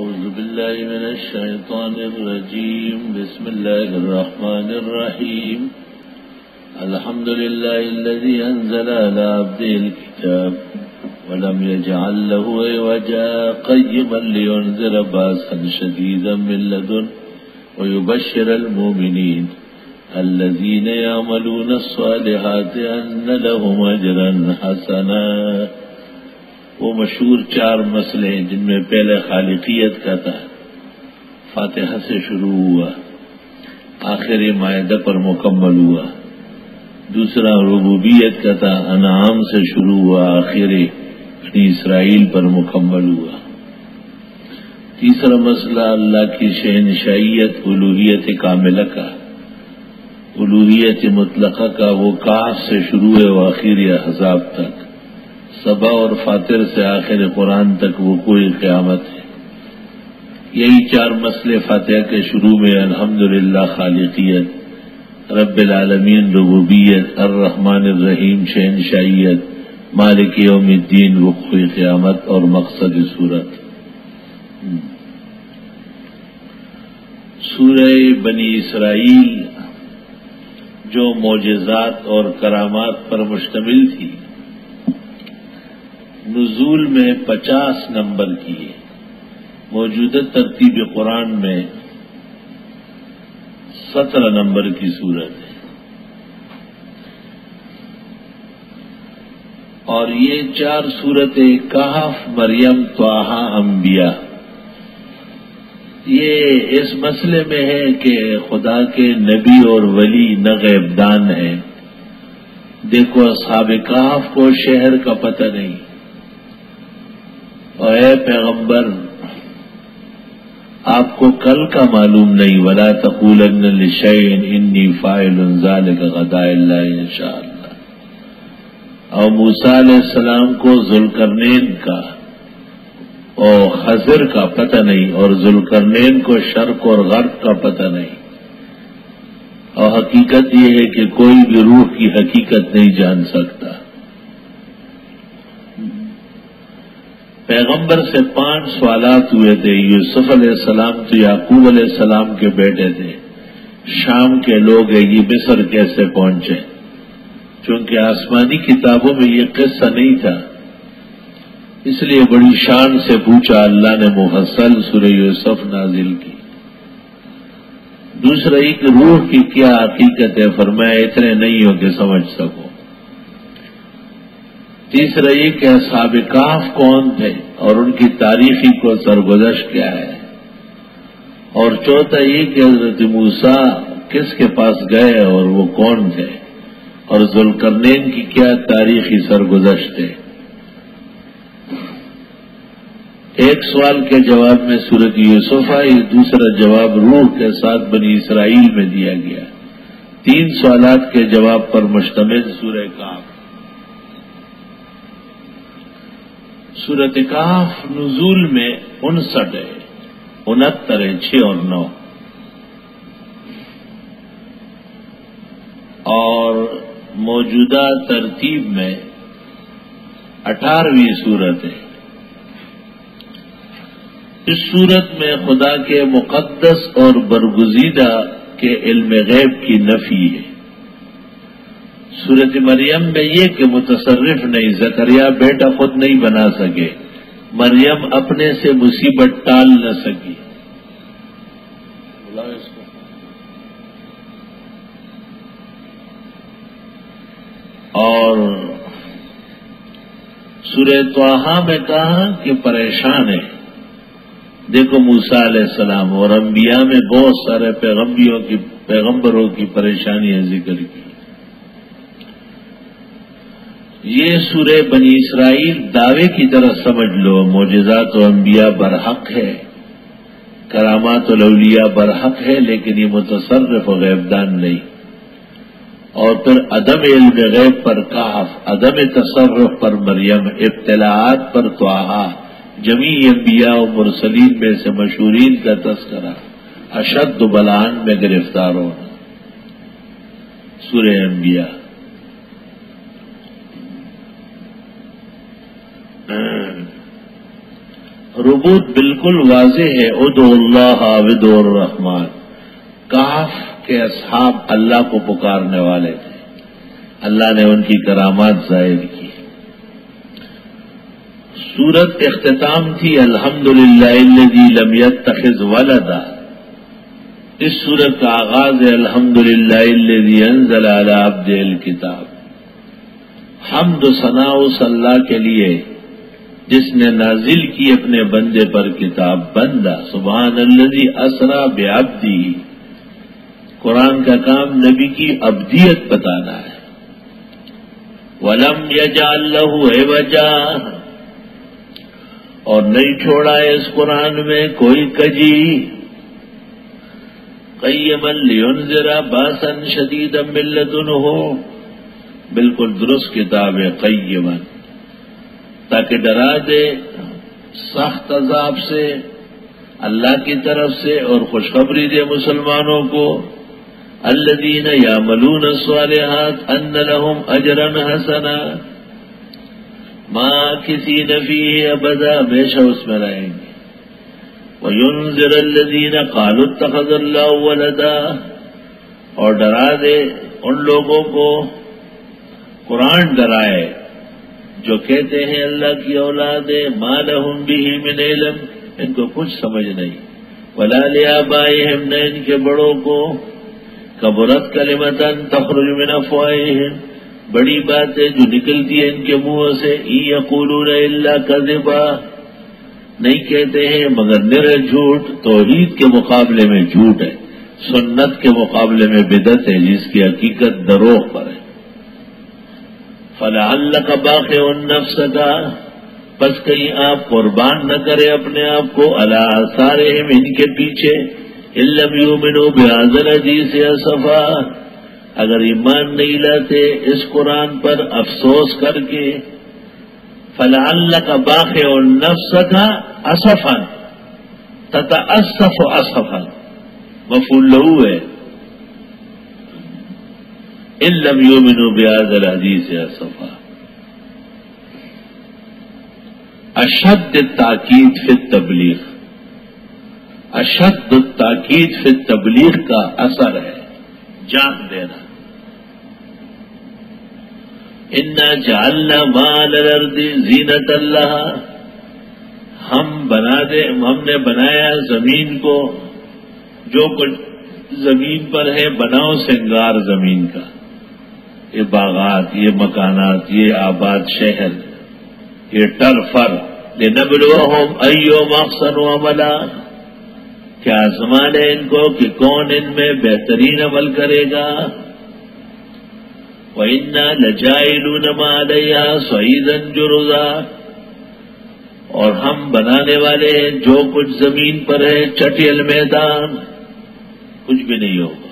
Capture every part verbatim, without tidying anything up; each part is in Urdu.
أعوذ بالله من الشيطان الرجيم. بسم الله الرحمن الرحيم. الحمد لله الذي أنزل على عبده الكتاب ولم يجعل له عوجا قيما لينذر بأسا شديدا من لدنه ويبشر المؤمنين الذين يعملون الصالحات أن لهم أجرا حسنا. وہ مشہور چار مسئلے ہیں جن میں پہلے خالقیت کا تھا، فاتحہ سے شروع ہوا، آخر مائدہ پر مکمل ہوا. دوسرا ربوبیت کا تھا، انعام سے شروع ہوا، آخر بنی اسرائیل پر مکمل ہوا. تیسرا مسئلہ اللہ کی شہنشائیت، الوہیت کاملہ کا، الوہیت مطلقہ کا، وہ کاف سے شروع ہے وہ آخر احزاب تک، صبا اور فاتر سے آخر قرآن تک وہ کوئی قیامت ہے. یہی چار مسئلے فاتحہ کے شروع میں الحمدللہ خالقیت، رب العالمین ربوبیت، الرحمن الرحیم شہنشائیت، مالک یوم الدین وقوع قیامت اور مقصد صورت. سورہ بنی اسرائیل جو معجزات اور کرامات پر مشتمل تھی، نزول میں پچاس نمبر کی ہے. موجودہ ترتیب قرآن میں سترہ نمبر کی صورت ہے، اور یہ چار صورتیں کہف، مریم، طٰہٰ، انبیاء، یہ اس مسئلے میں ہے کہ خدا کے نبی اور ولی نہ غیب دان ہیں. دیکھو اصحاب کہف کو شہر کا پتہ نہیں، اور اے پیغمبر آپ کو کل کا معلوم نہیں. ولا تقولن لشیء انی فاعل ذلک غدا الا ان شاء اللہ. اور موسیٰ علیہ السلام کو ذوالقرنین کا اور خضر کا پتہ نہیں، اور ذوالقرنین کو شرق اور غرب کا پتہ نہیں. اور حقیقت یہ ہے کہ کوئی بھی روح کی حقیقت نہیں جان سکتا. پیغمبر سے پانچ سوالات ہوئے تھے. یوسف علیہ السلام تو یعقوب علیہ السلام کے بیٹے تھے. شام کے لوگ ہیں، یہ مصر کیسے پہنچے؟ چونکہ آسمانی کتابوں میں یہ قصہ نہیں تھا، اس لیے بڑی شان سے پوچھا. اللہ نے مفصل سورہ یوسف نازل کی. دوسرا ایک روح کی کیا حقیقت ہے، فرمایا اتنے نہیں ہو کہ سمجھ سکو. تیسرا یہ کہ اصحاب کہف کون تھے اور ان کی تاریخی کو سرگزشت کیا ہے. اور چوتھا یہ کہ حضرت موسیٰ کس کے پاس گئے اور وہ کون تھے، اور ذوالقرنین کی کیا تاریخی سرگزشت ہے. ایک سوال کے جواب میں سورۃ یوسف آئی، دوسرا جواب روح کے ساتھ بنی اسرائیل میں دیا گیا. تین سوالات کے جواب پر مشتمل سورہ کہف. سورۃ کہف نزول میں انسٹھ ہے، انہتر ہے، چھ اور نو، اور موجودہ ترتیب میں اٹھارہویں سورت ہے. اس سورت میں خدا کے مقدس اور برگزیدہ کے علم غیب کی نفی ہے. سورۃ مریم میں یہ کہ متصرف نہیں، زکریا بیٹا خود نہیں بنا سکے، مریم اپنے سے مصیبت ٹال نہ سکی. اور سورہ طٰہٰ میں کہا کہ پریشان ہے. دیکھو موسیٰ علیہ السلام اور انبیاء میں بہت سارے پیغمبروں کی پیغمبروں کی پریشانیاں ذکر کی. یہ سورہ بنی اسرائیل دعوے کی طرح سمجھ لو. معجزات و انبیاء برحق ہے، کرامات الاولیاء برحق ہے، لیکن یہ متصرف و غیبدان نہیں. اور پھر عدم علم غیب پر کہف، عدم تصرف پر مریم، ابتلاعات پر طٰہٰ، جمیع انبیاء و مرسلین میں سے مشہورین کا تذکرہ، اشد بلان میں گرفتار ہونا. سورہ انبیاء. ربوت بالکل واضح ہے. ادعوا اللہ ودعوا الرحمن. کہف کے اصحاب اللہ کو پکارنے والے تھے، اللہ نے ان کی کرامات ظاہر کی. سورت اختتام تھی الحمدللہ الذی لم یتخذ ولدا. اس سورت کا آغاز ہے الحمدللہ الذی انزل علی عبدہ الکتاب. حمد و ثنا اس اللہ کے لیے جس نے نازل کی اپنے بندے پر کتاب. بندہ سبحان الذی اسری بعبدہ. قرآن کا کام نبی کی عبدیت بتانا ہے. وَلَمْ يَجْعَلْ لَهُ عِوَجًا. اور نہیں چھوڑا ہے اس قرآن میں کوئی کجی. قیما لینذر باسا شدیدا من لدنہ. بالکل درست کتاب ہے. قیما تاکہ ڈرا دے سخت عذاب سے اللہ کی طرف سے اور خوشخبری دے مسلمانوں کو. الذین یعملون الصالحات ان لهم اجرا حسنا ماکثین فیہ ابدا. ہمیشہ اس میں رہیں گے. وَيُنذِرَ الَّذِينَ قَالُوا اتَّخَذَ اللَّهُ وَلَدًا. اور ڈرا دے ان لوگوں کو، قرآن ڈرائے جو کہتے ہیں اللہ کی اولاد ہے. مَا لَهُمْ بِهِ مِنْ عِلْمٍ. ان کو کچھ سمجھ نہیں. وَلَا لِآبَائِهِمْ. نہ ان کے بڑوں کو. کبرت کلمۃ تخرج من افواہہم. بڑی بات ہے جو نکلتی ہے ان کے منہوں سے. ان یقولون الا کذبا. نہیں کہتے ہیں مگر نر جھوٹ. توحید کے مقابلے میں جھوٹ ہے، سنت کے مقابلے میں بدعت ہے جس کی حقیقت دروغ پر ہے. فلعلک باخع نفسک. بس کہیں آپ قربان نہ کرے اپنے آپ کو علی آثارہم ان کے پیچھے. ان لم یؤمنوا بہذا الحدیث اسفا. اگر ایمان نہیں لاتے اس قرآن پر افسوس کر کے. فلعلک باخع نفسک اسفا تتاسف اسفا. مفعول له ہے. ان لم یؤمنوا بهذا الحدیث اسفا. اشد التاکید فی التبلیغ. اشد التاکید فی التبلیغ کا اثر ہے جان دینا. انا جعلنا ما علی الارض زینۃ لہا. ہم بنا دے ہم نے بنایا زمین کو، جو کچھ زمین پر ہے بناؤ سنگار زمین کا. یہ باغات، یہ مکانات، یہ آباد شہر، یہ ٹرفر. لنبلوہم ایہم احسن عملا. کیا آزمان ہے ان کو کہ کون ان میں بہترین عمل کرے گا. وَإِنَّا لَجَائِلُونَ مَا عَلَيْهَا صَعِيدًا جُرُزًا. اور ہم بنانے والے ہیں جو کچھ زمین پر ہے چٹیل میدان، کچھ بھی نہیں ہوگا.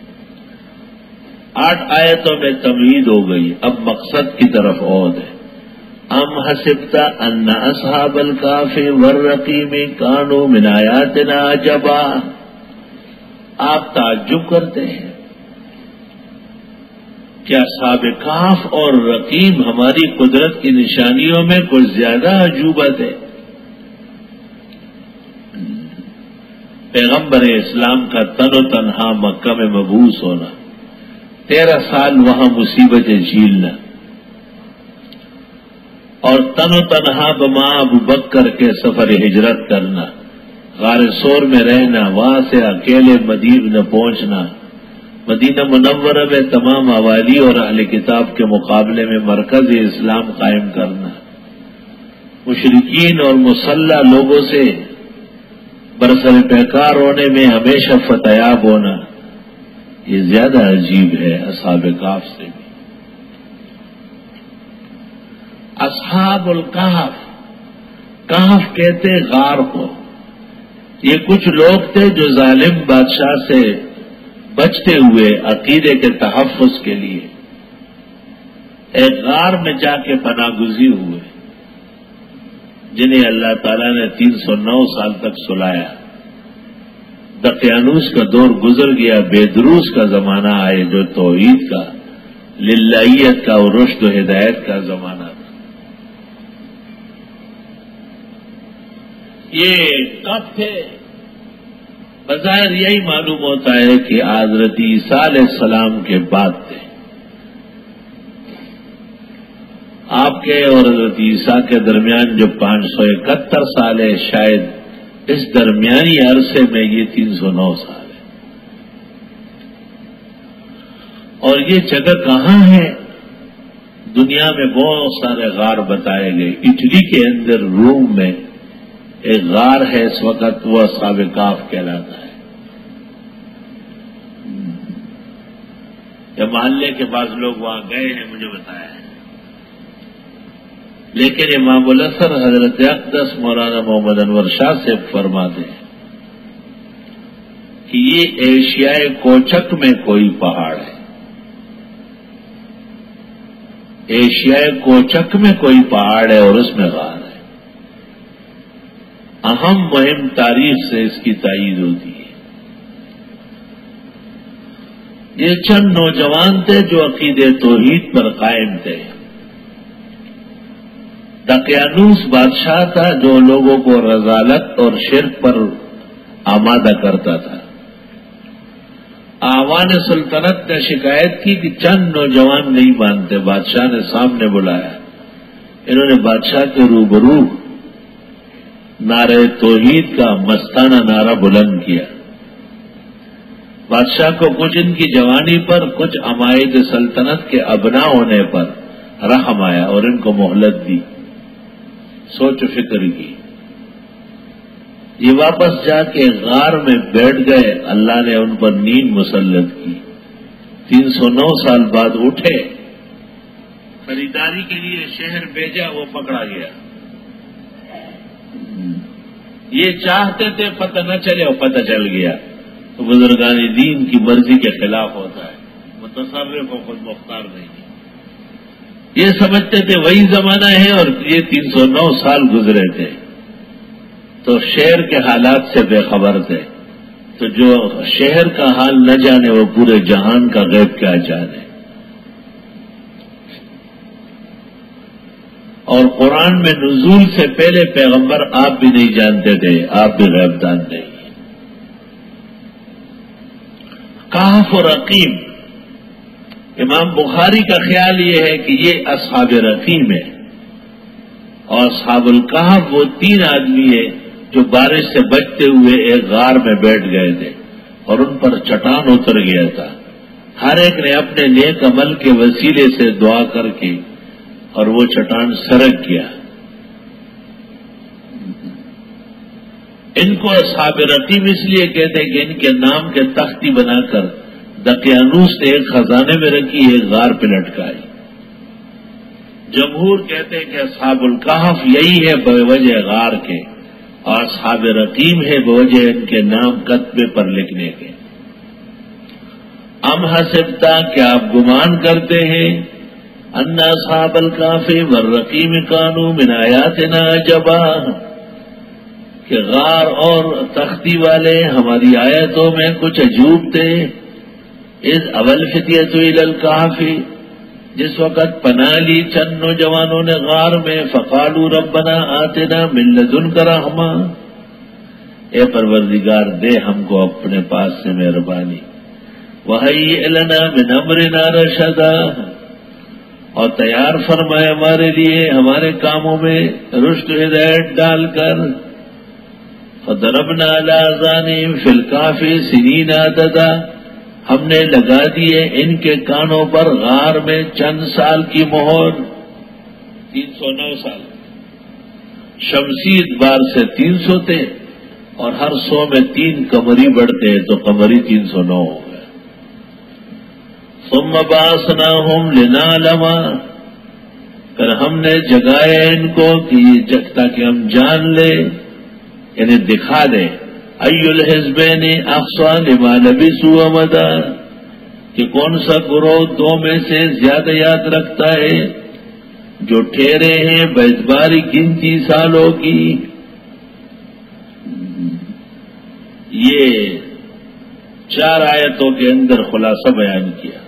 آٹھ آیتوں میں تمہید ہو گئی. اب مقصد کی طرف عود ہے. ام حسبت ان اصحاب الکہف والرقیم کانوا من آیاتنا عجبا. آپ تعجب کرتے ہیں کیا اصحاب کہف اور رقیم ہماری قدرت کی نشانیوں میں کچھ زیادہ عجوبت ہے. پیغمبر اسلام کا تن و تنہا مکہ میں مبعوث ہونا، تیرہ سال وہاں مصیبتیں جھیلنا، اور تن و تنہا بما ابو بکر کے سفر ہجرت کرنا، غار سور میں رہنا، وہاں سے اکیلے مدینہ پہنچنا، مدینہ منورہ میں تمام حوالی اور اہل کتاب کے مقابلے میں مرکز اسلام قائم کرنا، مشرکین اور مسلح لوگوں سے برسر پیکار ہونے میں ہمیشہ فتیاب ہونا، یہ زیادہ عجیب ہے اصحاب کہف سے بھی. اصحاب الکہف، کہف کہتے غار کو. یہ کچھ لوگ تھے جو ظالم بادشاہ سے بچتے ہوئے عقیدے کے تحفظ کے لیے ایک غار میں جا کے پناہ گزین ہوئے، جنہیں اللہ تعالیٰ نے تین سو نو سال تک سلایا. دقیانوس کا دور گزر گیا، بیدروس کا زمانہ آئے جو توحید کا، للہیت کا اور رشد و ہدایت کا زمانہ تھا. یہ کب تھے؟ بظاہر یہی معلوم ہوتا ہے کہ حضرت عیسیٰ علیہ السلام کے بعد تھے. آپ کے اور حضرت عیسیٰ کے درمیان جو پانچ سو اکہتر سال ہے، شاید اس درمیانی عرصے میں یہ تین سو نو سال ہے. اور یہ جگہ کہاں ہے؟ دنیا میں بہت سارے غار بتائے گئے. اٹلی کے اندر روم میں ایک غار ہے اس وقت، وہ اصحاب کہف کہلاتا ہے. یہ محلے کے بعض لوگ وہاں گئے ہیں، مجھے بتایا ہے. لیکن امام الاثر حضرت اقدس مولانا محمد انور شاہ سے فرماتے ہیں کہ یہ ایشیائے کوچک میں کوئی پہاڑ ہے. ایشیائے کوچک میں کوئی پہاڑ ہے اور اس میں غار ہے. اہم مہم تاریخ سے اس کی تائید ہوتی ہے. یہ چند نوجوان تھے جو عقید توحید پر قائم تھے. دقیانوس بادشاہ تھا جو لوگوں کو رذالت اور شرک پر آمادہ کرتا تھا. آوان سلطنت نے شکایت کی کہ چند نوجوان نہیں مانتے. بادشاہ نے سامنے بلایا. انہوں نے بادشاہ کے روبرو نعرہ توحید کا مستانہ نعرہ بلند کیا. بادشاہ کو کچھ ان کی جوانی پر، کچھ عمائد سلطنت کے ابنا ہونے پر رحم آیا اور ان کو مہلت دی. سوچ و فکر کی. یہ واپس جا کے غار میں بیٹھ گئے. اللہ نے ان پر نیند مسلط کی. تین سو نو سال بعد اٹھے، خریداری کے لیے شہر بھیجا، وہ پکڑا گیا. یہ چاہتے تھے پتہ نہ چلے اور پتہ چل گیا. تو بزرگان دین کی مرضی کے خلاف ہوتا ہے. متصرف و خود مختار نہیں. یہ سمجھتے تھے وہی زمانہ ہے اور یہ تین سو نو سال گزرے تھے، تو شہر کے حالات سے بے خبر تھے. تو جو شہر کا حال نہ جانے وہ پورے جہان کا غیب کیا جانے. اور قرآن میں نزول سے پہلے پیغمبر آپ بھی نہیں جانتے تھے، آپ بھی غیب دان نہیں. کہف و رقیم، امام بخاری کا خیال یہ ہے کہ یہ اصحاب رقیم ہے. اور اصحاب الکہف وہ تین آدمی ہیں جو بارش سے بچتے ہوئے ایک غار میں بیٹھ گئے تھے اور ان پر چٹان اتر گیا تھا. ہر ایک نے اپنے نیک عمل کے وسیلے سے دعا کر کے اور وہ چٹان سرک گیا. ان کو اصحاب رقیم اس لیے کہتے ہیں کہ ان کے نام کے تختی بنا کر دقیانوس نے ایک خزانے میں رکھی، ایک غار پہ لٹکائی. جمہور کہتے ہیں کہ اصحاب الکہف یہی ہے بوجہ غار کے، اور اصحاب رقیم ہے بوجہ ان کے نام کتبے پر لکھنے کے. ام حسبتا، کیا آپ گمان کرتے ہیں، ان اصحاب الکہف والرقیم کانوا من آیاتنا عجبا، کہ غار اور تختی والے ہماری آیتوں میں کچھ عجوب تھے. اس اول فتیۃ الی الکہف، جس وقت پناہ لی چند نوجوانوں نے غار میں، فقالوا ربنا آتنا من لدنک رحمہ، اے پروردگار دے ہم کو اپنے پاس سے مہربانی، وہیئ لنا من امرنا رشدا، اور تیار فرمائے ہمارے لیے ہمارے کاموں میں رشد ہدایت ڈال کر. فضربنا علی آذانہم فی الکہف سنین عددا، ہم نے لگا دیے ان کے کانوں پر غار میں چند سال کی مہر. تین سو نو سال شمسی اعتبار سے تین سو تھے، اور ہر سو میں تین قمری بڑھتے تو قمری تین سو نو ہو گئے. ثم بعثناہم لنعلم، پھر ہم نے جگایا ان کو کہ تاکہ ہم جان لیں، یعنی دکھا دیں، ای الحزبین احصی لما لبثوا امدا، کہ کون سا گروہ دو میں سے زیادہ یاد رکھتا ہے جو ٹھہرے ہیں باعتبار گنتی سالوں کی. یہ چار آیتوں کے اندر خلاصہ بیان کیا.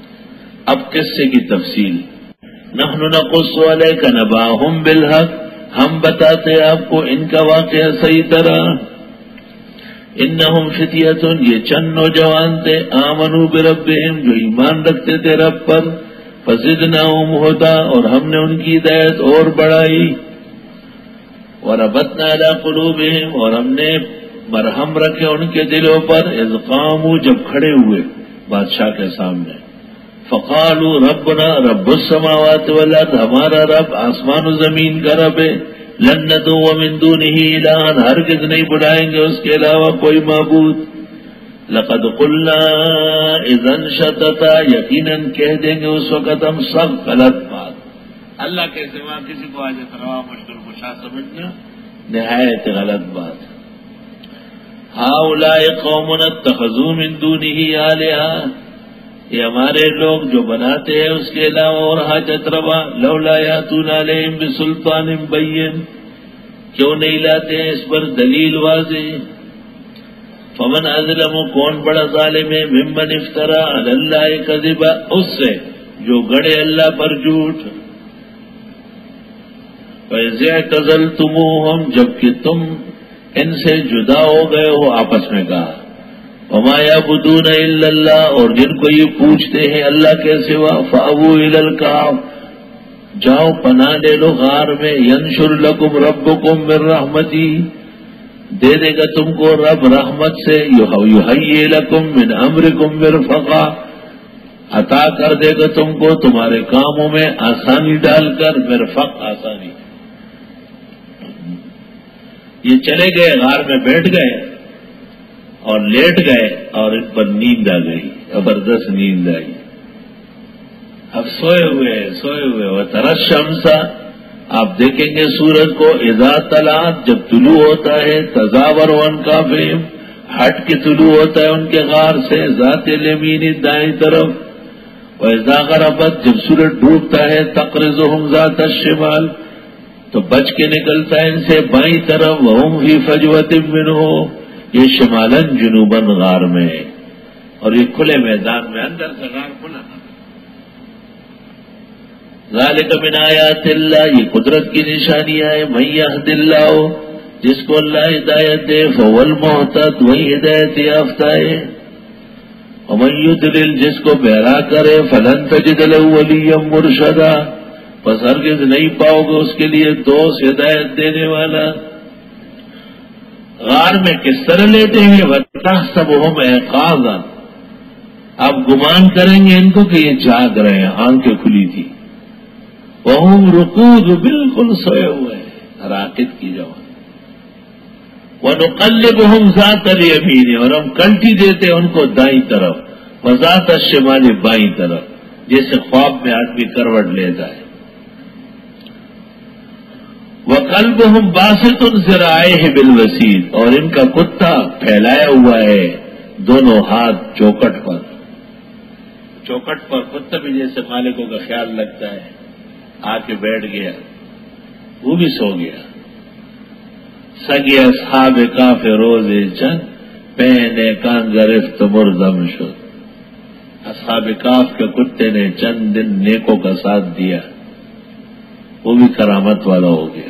اب قصے کی تفصیل. نحن نقص علیک نبأہم بالحق، ہم بتاتے آپ کو ان کا واقعہ صحیح طرح. انہم فتیۃ، یہ چند نوجوان تھے، آمنوا بربہم، جو ایمان رکھتے تھے رب پر، فزدناہم ھدی، اور ہم نے ان کی ہدایت اور بڑھائی. وربطنا علی قلوبہم، اور ہم نے مرہم رکھے ان کے دلوں پر، اذ قاموا، جب کھڑے ہوئے بادشاہ کے سامنے. فقالوا ربنا رب السماوات والارض، ہمارا رب آسمان و زمین کا رب ہے. لن ندعو من دونہ الہا، ہرگز نہیں بلائیں گے اس کے علاوہ کوئی معبود. لقد قلنا اذا شططا، یقیناً کہہ دیں گے اس وقت ہم سب غلط بات. اللہ کے سوا کسی کو حاجت روا مشکل کشا سمجھنا نہایت غلط بات. ہؤلاء قوم اتخذوا من دونہ آلہا، یہ ہمارے لوگ جو بناتے ہیں اس کے علاوہ اور حاجت روا. لولا یاتون علیہم بسلطان بین، کیوں نہیں لاتے ہیں اس پر دلیل واضح. فمن اظلم، کون بڑا ظالم ہے، ممن افترا علی اللہ کذبا، اس سے جو گڑے اللہ پر جھوٹ. فإذ اعتزلتموہم، جبکہ تم ان سے جدا ہو گئے ہو، آپس میں کہا. وما یعبدون الا اللہ، اور جن کو یہ پوچھتے ہیں اللہ کے سوا. فأووا الی الکہف، جاؤ پناہ لے لو غار میں. ینشر لکم ربکم من رحمتی، دے دے گا تم کو رب رحمت سے. یحیی لکم من امرکم مرفقا، عطا کر دے گا تم کو تمہارے کاموں میں آسانی ڈال کر. مرفق، آسانی. یہ چلے گئے غار میں بیٹھ گئے اور لیٹ گئے، اور ان پر نیند آ گئی، زبردست نیند آئی. اب سوئے ہوئے سوئے ہوئے وہ ترش شمسا، آپ دیکھیں گے سورج کو، اذا طلعت، جب طلوع ہوتا ہے، تزاور عن کہفہم، ہٹ کے طلوع ہوتا ہے ان کے غار سے، ذات الیمین، دائیں طرف. واذا غربت، جب سورج ڈوبتا ہے، تقرضہم ذات الشمال، تو بچ کے نکلتا ہے ان سے بائیں طرف. وہم فی فجوۃ منہ، یہ شمالن جنوباً غار میں، اور یہ کھلے میدان میں، اندر سے غار کھلا تھا. ذالک من آیات اللہ، یہ قدرت کی نشانیاں ہیں. من یہد اللہ، جس کو اللہ ہدایت دے، فہو المہتد، وہی ہدایت یافتہ ہے. ومن یضلل، جس کو بہرا کرے، فلن تجد له ولیا مرشدا، بس ہرگز نہیں پاؤ گے اس کے لیے دوست ہدایت دینے والا. غار میں کس طرح لیتے ہیں؟ وَتَحْسَبُهُمْ أَيْقَاظًا، آپ گمان کریں گے ان کو کہ یہ جاگ رہے ہیں، آنکھیں کھلی تھی. وَهُمْ رُقُودٌ، بالکل سوئے ہوئے ہیں، راقد کی جوان. وَنُقَلِّبُهُمْ ذَاتَ الْيَمِينِ، اور ہم کلٹی دیتے ان کو دائیں طرف، وَذَاتَ الشِّمَالِ، بائیں طرف، جیسے خواب میں آدمی کروٹ لیتا ہے. وَقَلْبُهُمْ بَاسِطٌ ذِرَاعَيْهِ بِالْوَسِيدِ، اور ان کا کتا پھیلایا ہوا ہے دونوں ہاتھ چوکٹ پر. چوکٹ پر کتا بھی جیسے مالکوں کا خیال لگتا ہے، آ کے بیٹھ گیا، وہ بھی سو گیا. سگے اصحاب کاف روز چند، پہنے کان گرفت مردم شد. اصحاب کاف کے کتے نے چند دن نیکوں کا ساتھ دیا، وہ بھی کرامت والا ہو گیا.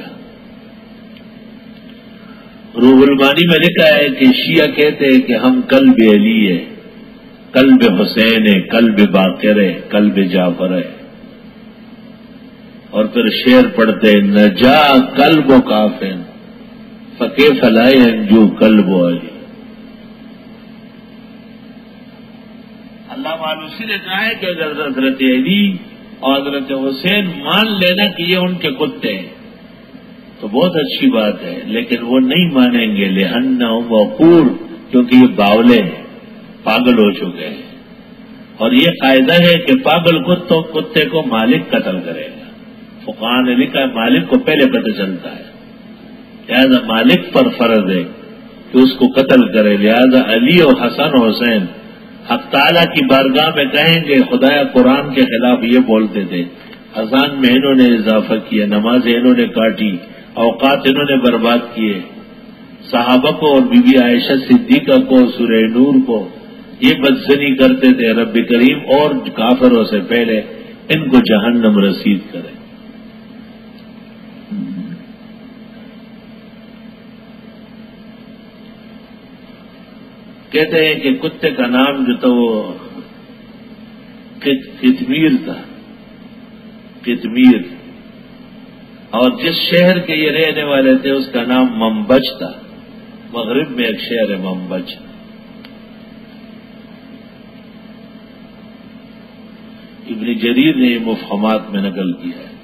روح المانی میں لکھا ہے کہ شیعہ کہتے ہیں کہ ہم قلب علی ہے، قلب حسین ہے، قلب باقر ہے، قلب جعفر ہے. اور پھر شعر پڑھتے نجا قلب و کافن فکیف لا ینجو قلب و علی. اللہ مانوسی نے کہا ہے کہ اگر حضرت علی اور حضرت حسین مان لینا کہ یہ ان کے کتے ہیں تو بہت اچھی بات ہے، لیکن وہ نہیں مانیں گے. لأنہم وقور، کیونکہ یہ باولے ہیں، پاگل ہو چکے ہیں. اور یہ قاعدہ ہے کہ پاگل کتوں کتے کو مالک قتل کرے گا. فقہاء نے لکھا ہے مالک کو پہلے پتہ چلتا ہے، لہذا مالک پر فرض ہے کہ اس کو قتل کرے. لہذا علی اور حسن و حسین حق تعالیٰ کی بارگاہ میں کہیں گے خدایا قرآن کے خلاف یہ بولتے تھے، اذان میں انہوں نے اضافہ کیا، نماز انہوں نے کاٹی، اوقات انہوں نے برباد کیے، صحابہ کو اور بی بی عائشہ صدیقہ کو، سورہ نور کو یہ بدزنی کرتے تھے. رب کریم اور کافروں سے پہلے ان کو جہنم رسید کرے. کہتے ہیں کہ کتے کا نام جو تھا وہ کتمیر تھا، کتمیر، اور جس شہر کے یہ رہنے والے تھے اس کا نام منبج تھا، مغرب میں ایک شہر ہے منبج۔ ابن جریر نے یہ مفہومات میں نقل کیا ہے۔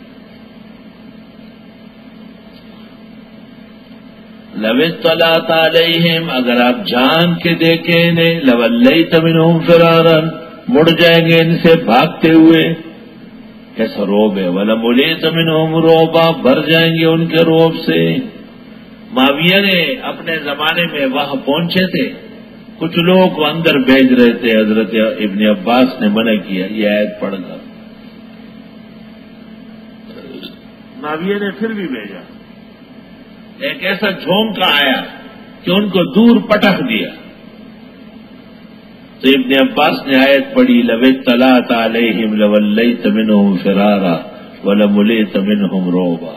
لو اطلعت علیہم، اگر آپ جان کے دیکھیں انہیں، لولیت منہم فرارا، مڑ جائیں گے ان سے بھاگتے ہوئے، کیسا روب ہے، ولملیت منہم روبا، بھر جائیں گے ان کے روب سے۔ معاویہ نے اپنے زمانے میں وہاں پہنچے تھے، کچھ لوگوں کو اندر بھیج رہے تھے، حضرت ابن عباس نے منع کیا یہ آیت پڑھ کر، معاویہ نے پھر بھی بھیجا، ایک ایسا جھونکا آیا کہ ان کو دور پٹخ دیا، تو ابن عباس نے آیت پڑھی، لو اطلعت علیہم لولیت منہم فرارا ولملیت منہم رعبا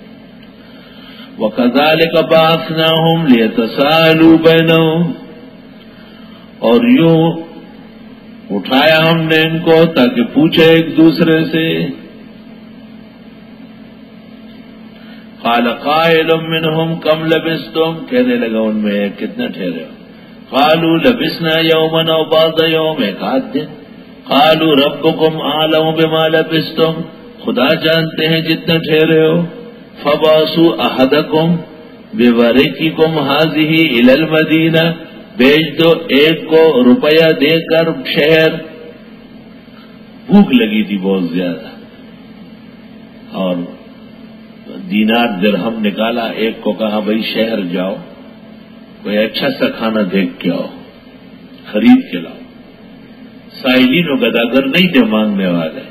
وَكَذَلِكَ بَعَثْنَاهُمْ لِيَتَسَاءَلُوا بَيْنَهُمْ، اور یوں اٹھایا ہم نے ان کو تاکہ پوچھے ایک دوسرے سے۔ قَالَ قَائِلٌ مِّنْهُمْ كَمْ لَبِثْتُمْ، کہنے لگا ان میں کتنا ٹھہرے ہو، قَالُوا لَبِثْنَا يَوْمًا أَوْ بَعْضَ يَوْمٍ، ایک آدھ دن، قَالُوا رَبُّكُمْ أَعْلَمُ بِمَا لَبِثْتُمْ، خدا جانتے ہیں جتنا ٹھہرے ہو، فَبَعْثُوا أَحَدَكُمْ بِوَرِقِكُمْ هَٰذِهِ إِلَى الْمَدِينَةِ، بیچ دو ایک کو روپیہ دے کر شہر، بھوک لگی تھی بہت زیادہ، اور دینار درہم نکالا، ایک کو کہا بھائی شہر جاؤ، کوئی اچھا سا کھانا دیکھ کے آؤ، خرید کے لاؤ۔ سائلین و گداگر نہیں تھے مانگنے والے،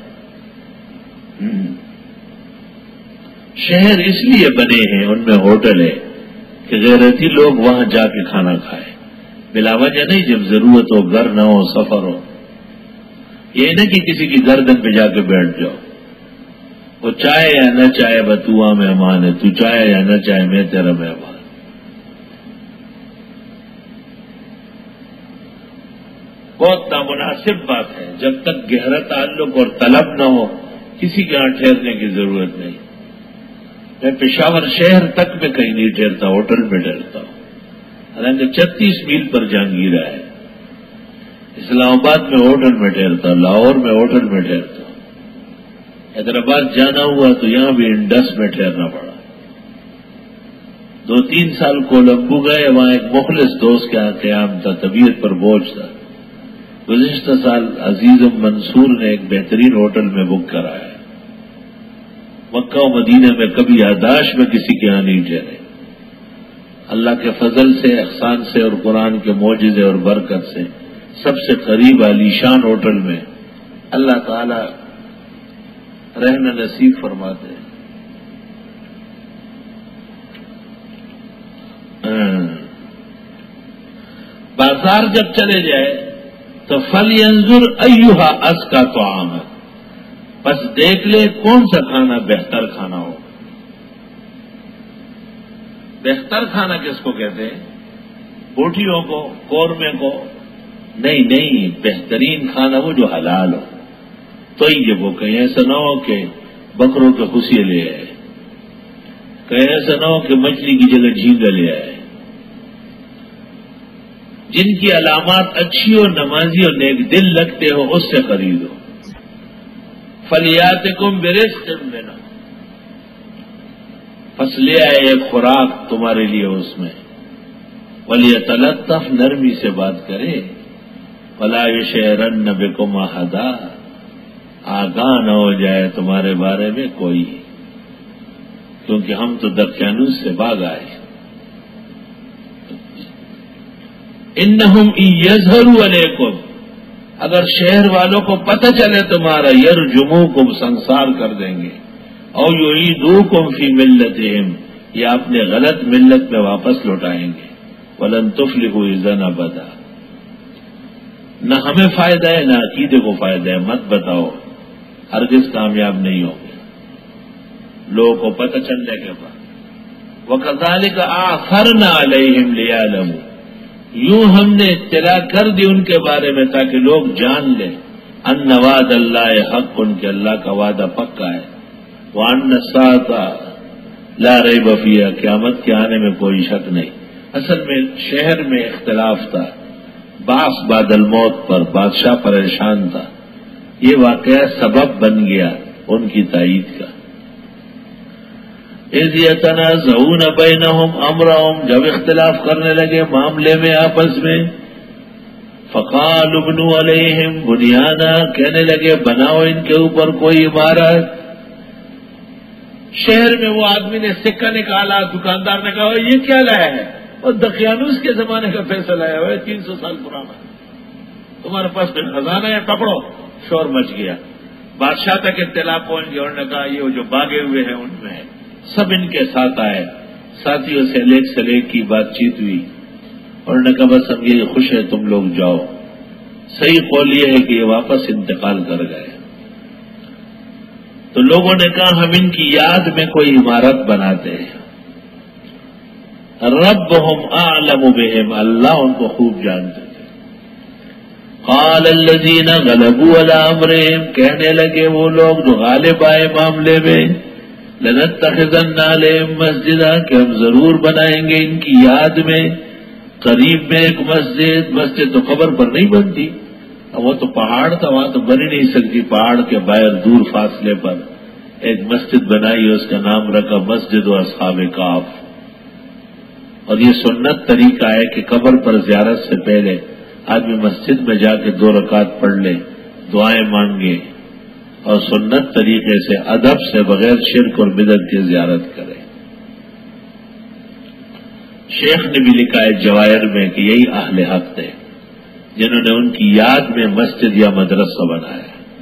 شہر اس لیے بنے ہیں ان میں ہوٹل ہے کہ غیرتی لوگ وہاں جا کے کھانا کھائیں، بلا وجہ نہیں، جب ضرورت ہو، گھر نہ ہو، سفر ہو، یہ نہ کہ کسی کی گردن پہ جا کے بیٹھ جاؤ، وہ چاہے یا نہ چاہے بتوا مہمان ہے، تو چاہے یا نہ چاہے میں تیرا مہمان۔ بہت نامناسب بات ہے، جب تک گہرا تعلق اور طلب نہ ہو کسی کے یہاں ٹھہرنے کی ضرورت نہیں۔ میں پشاور شہر تک میں کہیں نہیں ٹھہرتا، ہوٹل میں ٹھہرتا ہوں، حالانکہ چھتیس میل پر جہانگیرہ ہے۔ اسلام آباد میں ہوٹل میں ٹھہرتا ہوں، لاہور میں ہوٹل میں ٹھہرتا ہوں، حیدرآباد جانا ہوا تو یہاں بھی انڈس میں ٹھہرنا پڑا۔ دو تین سال کولمبو گئے، وہاں ایک مخلص دوست کے یہاں قیام تھا، طبیعت پر بوجھ تھا۔ گزشتہ سال عزیز منصور نے ایک بہترین ہوٹل میں بک کرایا، مکہ و مدینہ میں کبھی یادداشت میں کسی کے یہاں نہیں ٹھہرے۔ اللہ کے فضل سے، احسان سے اور قرآن کے معجزے اور برکت سے سب سے قریب عالیشان ہوٹل میں اللہ تعالی رہنا نصیب فرماتے ہیں۔ بازار جب چلے جائے تو فَلْيَنظُرْ أَيُّهَا أَزْكَىٰ طَعَامًا، بس دیکھ لے کون سا کھانا بہتر کھانا ہو۔ بہتر کھانا کس کو کہتے ہیں؟ بوٹیوں کو، قورمے کو؟ نہیں نہیں، بہترین کھانا وہ جو حلال ہو، تو یہ وہ کہیں ایسا نہ ہو کہ بکروں کے خوشیے لے آئے، کہیں ایسا نہ ہو کہ مچھلی کی جگہ جھینگا لے آئے۔ جن کی علامات اچھی اور نمازی اور نیک دل لگتے ہو اس سے خریدو۔ فَلْيَأْتِكُمْ بِرِزْقٍ مِّنْهُ، پس لے آئے ایک خوراک تمہارے لیے اس میں۔ وَلْيَتَلَطَّفْ، نرمی سے بات کرے۔ وَلَا يُشْعِرَنَّ بِكُمْ أَحَدًا، آگاہ نہ ہو جائے تمہارے بارے میں کوئی، کیونکہ ہم تو دقیانوس سے باغ آئے۔ اِنَّهُمْ إِن يَظْهَرُوا عَلَيْكُمْ، اگر شہر والوں کو پتہ چلے تمہارا، یرجموکم، سنسار کر دیں گے، او یعیدوکم فی ملتہم، یا اپنے غلط ملت میں واپس لوٹائیں گے۔ ولن تفلحوا اذا ابدا، نہ ہمیں فائدہ ہے نہ عقیدے کو فائدہ ہے، مت بتاؤ، ہرگز کامیاب نہیں ہوگے لوگوں کو پتہ چلنے کے بعد۔ وَكَذَلِكَ أَعْثَرْنَا عَلَيْهِمْ لِيَعْلَمُوا، یوں ہم نے اطلاع کر دی ان کے بارے میں تاکہ لوگ جان لیں ان وعد اللہ حق، ان کے اللہ کا وعدہ پکا ہے، وان الساعۃ لا ریب فیہا، قیامت کے آنے میں کوئی شک نہیں۔ اصل میں شہر میں اختلاف تھا بعث بعد الموت پر، بادشاہ پریشان تھا، یہ واقعہ سبب بن گیا ان کی تائید کا۔ اذ یتنازعون بینہم امرہم، جب اختلاف کرنے لگے معاملے میں آپس میں، فقالوا ابنوا علیہم بنیانا، کہنے لگے بناؤ ان کے اوپر کوئی عمارت۔ شہر میں وہ آدمی نے سکہ نکالا، دکاندار نے کہا یہ کیا لایا ہے؟ اور دقیانوس کے زمانے کا پیسہ لایا ہوا ہے، تین سو سال پرانا، تمہارے پاس کوئی خزانہ ہے پکڑو۔ شور مچ گیا، بادشاہ تک اطلاع پہنچ گیا، انہوں نے کہا یہ وہ جو باغے ہوئے ہیں ان میں ہے، سب ان کے ساتھ آئے، ساتھیوں سے لیک سے لیک کی بات چیت ہوئی، اور انہوں نے کہا بس ہم یہ خوش ہے تم لوگ جاؤ۔ صحیح قول یہ ہے کہ یہ واپس انتقال کر گئے۔ تو لوگوں نے کہا ہم ان کی یاد میں کوئی عمارت بناتے ہیں، ربهم اعلم بهم، اللہ ان کو خوب جانتے تھے۔ قال الذين غلبوا على امرهم، کہنے لگے وہ لوگ جو غالب آئے معاملے میں، لنتخذن علیہم مسجدا، کہ ہم ضرور بنائیں گے ان کی یاد میں قریب میں ایک مسجد۔ مسجد تو قبر پر نہیں بنتی، وہ تو پہاڑ تھا، وہاں تو بن ہی نہیں سکتی، پہاڑ کے باہر دور فاصلے پر ایک مسجد بنائی، اس کا نام رکھا مسجد و اصحاب کاف۔ اور یہ سنت طریقہ ہے کہ قبر پر زیارت سے پہلے آدمی مسجد میں جا کے دو رکعت پڑھ لے، دعائیں مانگے، اور سنت طریقے سے ادب سے بغیر شرک اور بدعت کی زیارت کرے۔ شیخ نے بھی لکھا ہے جواہر میں کہ یہی اہل حق تھے جنہوں نے ان کی یاد میں مسجد یا مدرسہ بنایا۔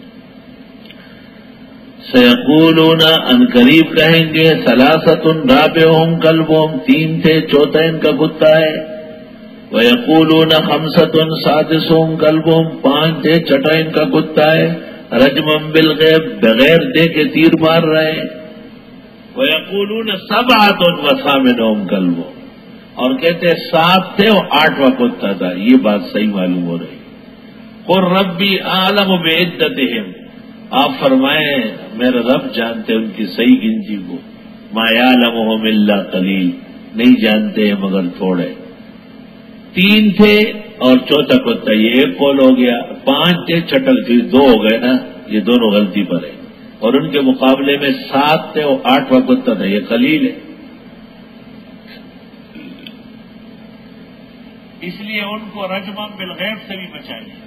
سیقولون، ان قریب کہیں گے، ثلاثۃ رابعہم کلبہم، تین تھے چوتھا ان کا کتا ہے، ویقولون خمسۃ سادسہم کلبہم، پانچ تھے چھٹا ان کا کتا ہے، رجمم بالغیب، بغیر دیکھے تیر مار رہے ہیں، ویقولون سبعۃ وثامنہم کلبہم، اور کہتے سات تھے اور آٹھواں کتا تھا۔ یہ بات صحیح معلوم ہو رہی۔ قل ربی اعلم بعدتہم، آپ فرمائیں میرے رب جانتے ان کی صحیح گنجی کو، ما یعلمہم الا قلیل، نہیں جانتے ہیں مگر تھوڑے۔ تین تھے اور چوتھا کتا، یہ ایک قول ہو گیا، پانچ تھے چھٹل تھی، دو ہو گئے نا، یہ دونوں غلطی پر ہے، اور ان کے مقابلے میں سات تھے اور آٹھواں کتا تھا، یہ قلیل ہے۔ اس لیے ان کو رجمم بالغیب سے بھی بچائیے۔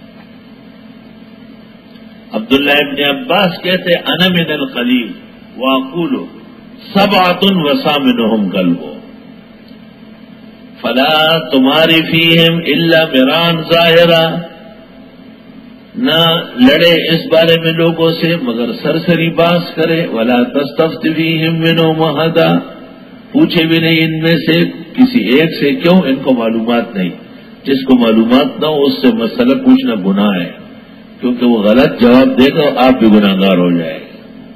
عبداللہ ابن عباس کہتے انا من القلیل واقول سبعۃ وثامنہم کلب، فلا تماری فیہم الا مران ظاہرا، نہ لڑے اس بارے میں لوگوں سے مگر سرسری باز کرے، ولا تستفت فیہم منہم احدا، پوچھے بھی نہیں ان میں سے کسی ایک سے، کیوں؟ ان کو معلومات نہیں۔ جس کو معلومات نہ ہو اس سے مسئلہ پوچھنا گناہ ہے، کیونکہ وہ غلط جواب دے گا آپ بھی گناہگار ہو جائے گا۔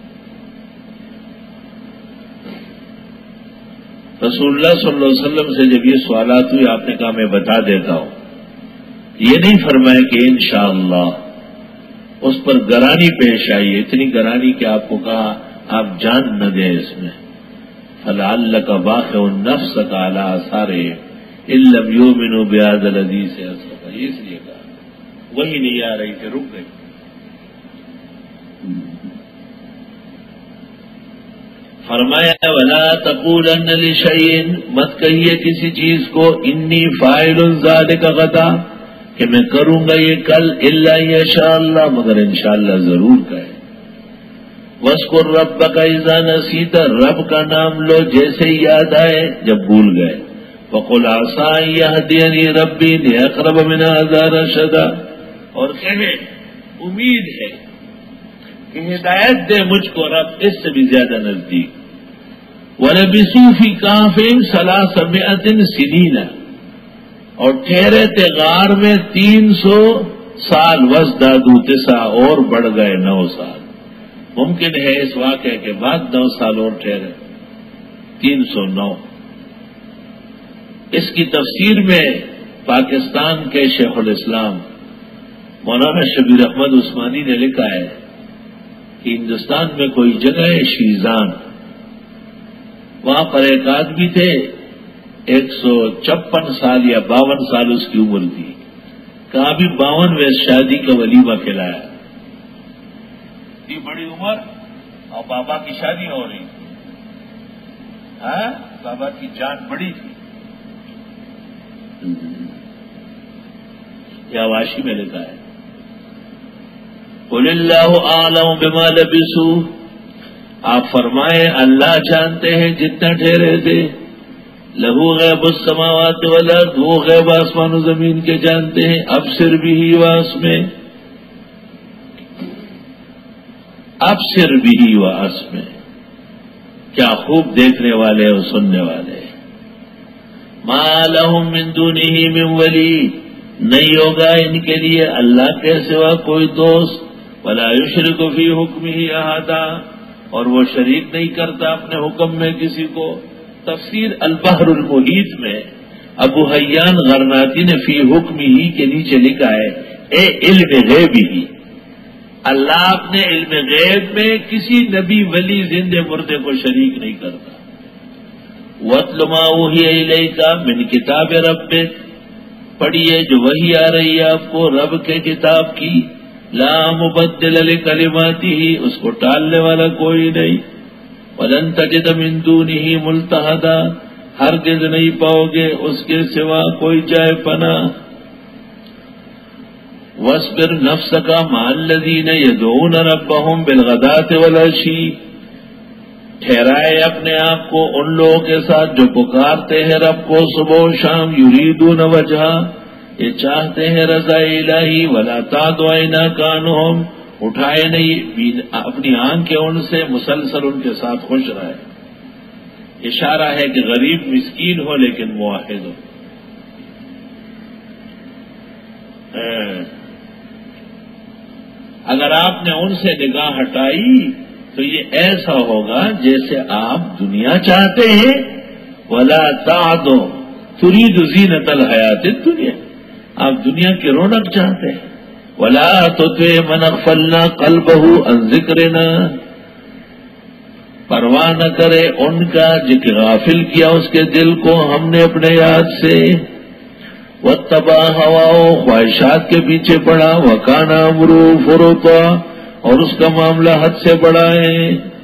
رسول اللہ صلی اللہ علیہ وسلم سے جب یہ سوالات ہوئے آپ نے کہا میں بتا دیتا ہوں، یہ نہیں فرمایا کہ انشاءاللہ، اس پر گرانی پیش آئی، اتنی گرانی کہ آپ کو کہا آپ جان نہ دیں اس میں، فَلَعَلَّكَ بَاخِعٌ نَفْسَكَ عَلَىٰ آثَارِهِمْ إِن لَّمْ يُؤْمِنُوا بِهَٰذَا الْحَدِيثِ أَسَفًا، یہ اس لیے کہا، وہی نہیں آ رہی کہ رک گئی۔ فرمایا وَلَا تَقُولَنَّ لِشَيْءٍ، مت کہیے کسی چیز کو، انی فاعل ذَلِكَ غدا، کہ میں کروں گا یہ کل، الا یشاء اللہ، مگر انشاءاللہ ضرور کہے۔ وَاذْكُر رَّبَّكَ إِذَا نَسِيتَ، رب کا نام لو جیسے ہی یاد آئے جب بھول گئے۔ وَقُلْ عَسَىٰ أَن يَهْدِيَنِي رَبِّي لِأَقْرَبَ مِنْ هَٰذَا رَشَدًا، اور کہے امید ہے کہ ہدایت دے مجھ کو رب اس سے بھی زیادہ نزدیک۔ وَلَبِثُوا فِي كَهْفِهِمْ ثَلَاثَمِائَةٍ سِنِينَ، اور ٹھہرے تھے غار میں تین سو سال، وَازْدَادُوا تِسْعًا، اور بڑھ گئے نو سال۔ ممکن ہے اس واقعے کے بعد نو سال اور ٹھہرے، تین سو نو۔ اس کی تفسیر میں پاکستان کے شیخ الاسلام مولانا شبیر احمد عثمانی نے لکھا ہے کہ ہندوستان میں کوئی جگہ ہے شیزان، وہاں پر ایک آدمی تھے، ایک سو چھپن سال یا باون سال اس کی عمر تھی، کہا بھی باونویں شادی کا ولیمہ کھلایا، اتنی بڑی عمر اور بابا کی شادی ہو رہی تھی، ہاں بابا کی جان بڑی تھی۔ یا واشی میں لکھا ہے قل اللہ اعلم بما لبثوا، آپ فرمائیں اللہ جانتے ہیں جتنا ٹھہرے تھے، لہو غیب السماوات والارض، وہ غیب آسمان و زمین کے جانتے ہیں، ابصر بھی واس میں، ابصر بھی واس میں، کیا خوب دیکھنے والے اور سننے والے۔ ما لہم من دونہ من ولی، نہیں ہوگا ان کے لیے اللہ کے سوا کوئی دوست، ولا یشرک فی حکمہ احدا، اور وہ شریک نہیں کرتا اپنے حکم میں کسی کو۔ تفسیر البحر المحیط میں ابو حیان غرناطی نے فی حکمہ کے نیچے لکھا ہے اے علم غیب ہی، اللہ اپنے علم غیب میں کسی نبی ولی زندے مردے کو شریک نہیں کرتا۔ وَاتْلُ مَا أُوحِيَ إِلَيْكَ مِنْ کتاب ربک، پڑھیے جو وحی آ رہی ہے آپ کو رب کے کتاب کی، لا مبدل لکلماتہ، اس کو ٹالنے والا کوئی نہیں، وَلَن تَجِدَ مِن دُونِهِ مُلْتَحَدًا، ہرگز نہیں پاؤ گے اس کے سوا کوئی جائے پناہ۔ وَاصْبِرْ نَفْسَكَ مَعَ الَّذِينَ يَدْعُونَ رَبَّهُمْ بِالْغَدَاةِ وَالْعَشِيِّ، ٹھہرائے اپنے آپ کو ان لوگوں کے ساتھ جو پکارتے ہیں رب کو صبح و شام، یریدون وجہا، یہ چاہتے ہیں رضا الہی، ولا تعد عیناک عنہم، اٹھائے نہیں اپنی آنکھیں ان سے، مسلسل ان کے ساتھ خوش رہے۔ اشارہ ہے کہ غریب مسکین ہو لیکن موحد ہو۔ اگر آپ نے ان سے نگاہ ہٹائی تو یہ ایسا ہوگا جیسے آپ دنیا چاہتے ہیں، ولا تعد تريد زینت الحیات الدنیا، آپ دنیا کی رونق چاہتے ہیں، ولا تطع من اغفلنا قلبه عن ذکرنا، پرواہ نہ کرے ان کا جن غافل کیا اس کے دل کو ہم نے اپنے یاد سے، واتبع هواه، خواہشات کے پیچھے پڑا، وکان امره فرطا، اور اس کا معاملہ حد سے بڑا ہے۔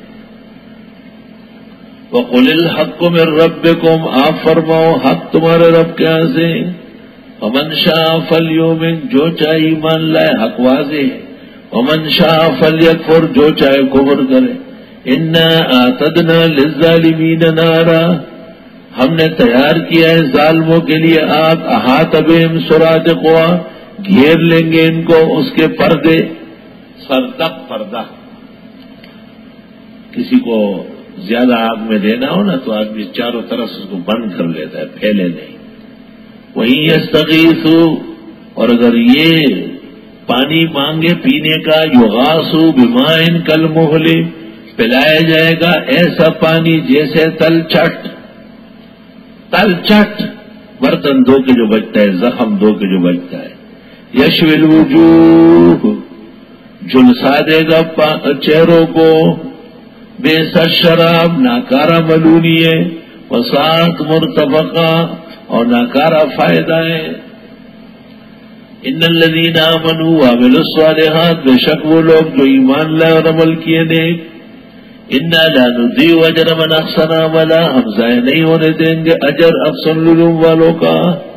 وَقُلِ الْحَقُّ مِن رَبِّكُمْ، آپ فرماؤ حق تمہارے رب کے یہاں سے، وَمَن شَاءَ فَلْيُؤْمِن، جو چاہے ایمان لائے، حق واضح ہے، وَمَن شَاءَ فَلْيَكْفُرْ، جو چاہے کفر کرے۔ إِنَّا أَعْتَدْنَا لِلظَّالِمِينَ نَارًا، ہم نے تیار کیا ہے ظالموں کے لیے آگ، أَحَاطَ بِهِمْ سُرَادِقُهَا، گھیر لیں گے ان کو اس کے پردے، سردق پردہ۔ کسی کو زیادہ آگ میں دینا ہو نا تو آدمی چاروں طرف اس کو بند کر لیتا ہے، پھیلے نہیں۔ وہیں یستغیثوا، اور اگر یہ پانی مانگے پینے کا، یغاثوا بماء کالمہل، پلایا جائے گا ایسا پانی جیسے تل چٹ، تل چٹ برتن دو کے جو بچتا ہے، زخم دو کے جو بچتا ہے۔ یشوی الوجوہ، جھلسا دے گا چہروں کو، بے شراب، ناکارہ ملونی ہے، وساعت مرتفقہ، اور ناکارہ فائدہ ہے۔ ان الذین آمنوا وعملوا الصالحات، بے شک وہ لوگ جو ایمان لائے اور عمل کیے نیک، انا لا نضیع اجر من احسن عملا، ہم ضائع نہیں ہونے دیں گے اجر احسن العلوم والوں کا۔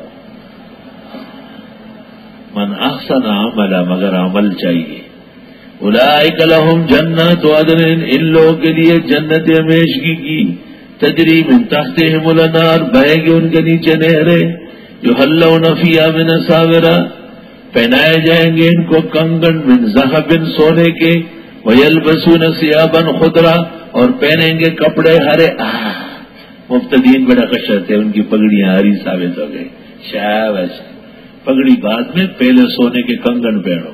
من احسن عملا، مگر عمل چاہیے۔ اولئک لہم جنات عدن، ان لوگوں کے لیے جنت ہمیشگی کی، تجری من تحتہم الانہار، بہے گی ان کے نیچے نہریں، یحلون فیہا من اساور، پہنائے جائیں گے ان کو کنگن من ذہب، سونے کے، ویلبسون ثیابا خضرا، اور پہنیں گے کپڑے ہرے۔ مبتدین بڑا خوش رہتے ہیں، ان کی پگڑیاں ہری ثابت ہو گئی، شاباش، پگڑی بعد میں، پہلے سونے کے کنگن پہنو،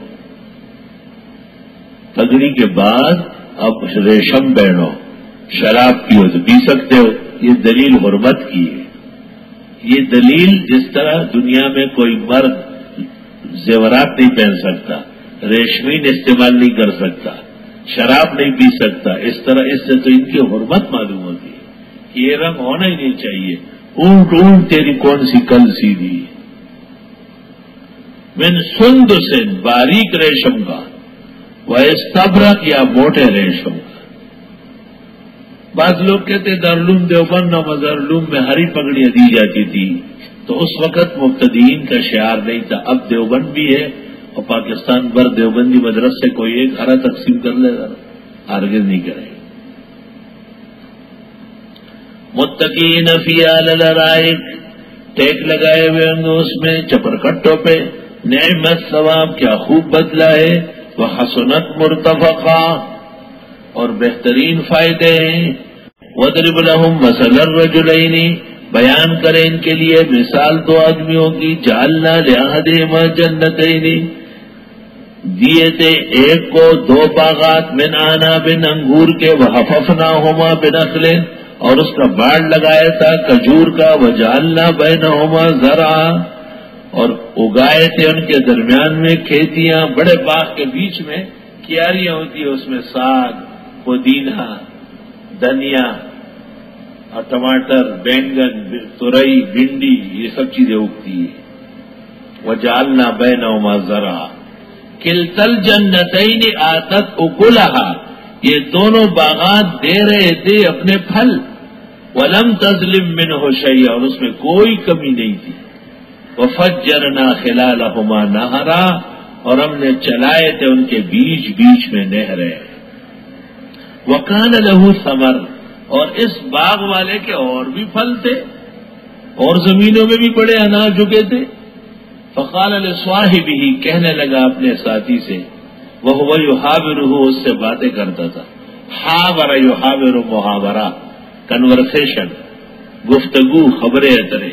پگڑی کے بعد اب ریشم پہنو، شراب پیو تو پی سکتے ہو، یہ دلیل حرمت کی ہے۔ یہ دلیل جس طرح دنیا میں کوئی مرد زیورات نہیں پہن سکتا، ریشمین استعمال نہیں کر سکتا، شراب نہیں پی سکتا، اس طرح اس سے تو ان کی حرمت معلوم ہوتی ہے کہ یہ رنگ ہونا ہی نہیں چاہیے. اونٹ اونٹ تیری کون سی کل سیدھی. من سندس باریک ریشم کا، وہ استبرق یا موٹے ریشم کا. بعض لوگ کہتے دارالعلوم دیوبند اور مزارالعلوم میں ہری پگڑیاں دی جاتی تھی، تو اس وقت مبتدئین کا شعار نہیں تھا. اب دیوبند بھی ہے اور پاکستان بھر دیوبندی مدرسے کوئی ایک ہرا تقسیم کر لے گا، ہرگز نہیں کرے گا. متقین فی علی الارائک، ٹیک لگائے ہوئے ہوں گے اس میں چپر کٹوں پہ. نعمت ثواب، کیا خوب بدلہ ہے. وحسنت مرتفقہ، اور بہترین فائدے ہیں. وَضْرِبْ لَهُمْ مَثَلَ الرَّجُلَيْنِ، بیان کریں ان کے لیے مثال دو آدمیوں کی. جعلنا لأحدهما جنتین، دیے تھے ایک کو دو باغات من عناب انگور کے، وحففناہما بنخل، اور اس کا باڑ لگایا تھا کھجور کا. وجعلنا بینہما زرعا، اور اگائے تھے ان کے درمیان میں کھیتیاں. بڑے باغ کے بیچ میں کیاریاں ہوتی ہیں، اس میں ساگ، پودینہ، دھنیا اور ٹماٹر، بینگن، تورئی، بھنڈی، یہ سب چیزیں اگتی ہیں. وجعلنا بینہما زرعا کلتا الجنتین آتت اکلہا، یہ دونوں باغات دے رہے تھے اپنے پھل. ولم تظلم منہ شیئا، اور اس میں کوئی کمی نہیں تھی. وفجرنا خلالہما نہرا، اور ہم نے چلائے تھے ان کے بیچ بیچ میں نہریں. وکان لہ ثمر، اور اس باغ والے کے اور بھی پھل تھے، اور زمینوں میں بھی بڑے اناج اگے تھے. فقال لصاحبہ، کہنے لگا اپنے ساتھی سے، وہو یحاورہ، اس سے باتیں کرتا تھا. حاور یحاور، محاورہ، کنورسیشن، گفتگو، خبریں اترے.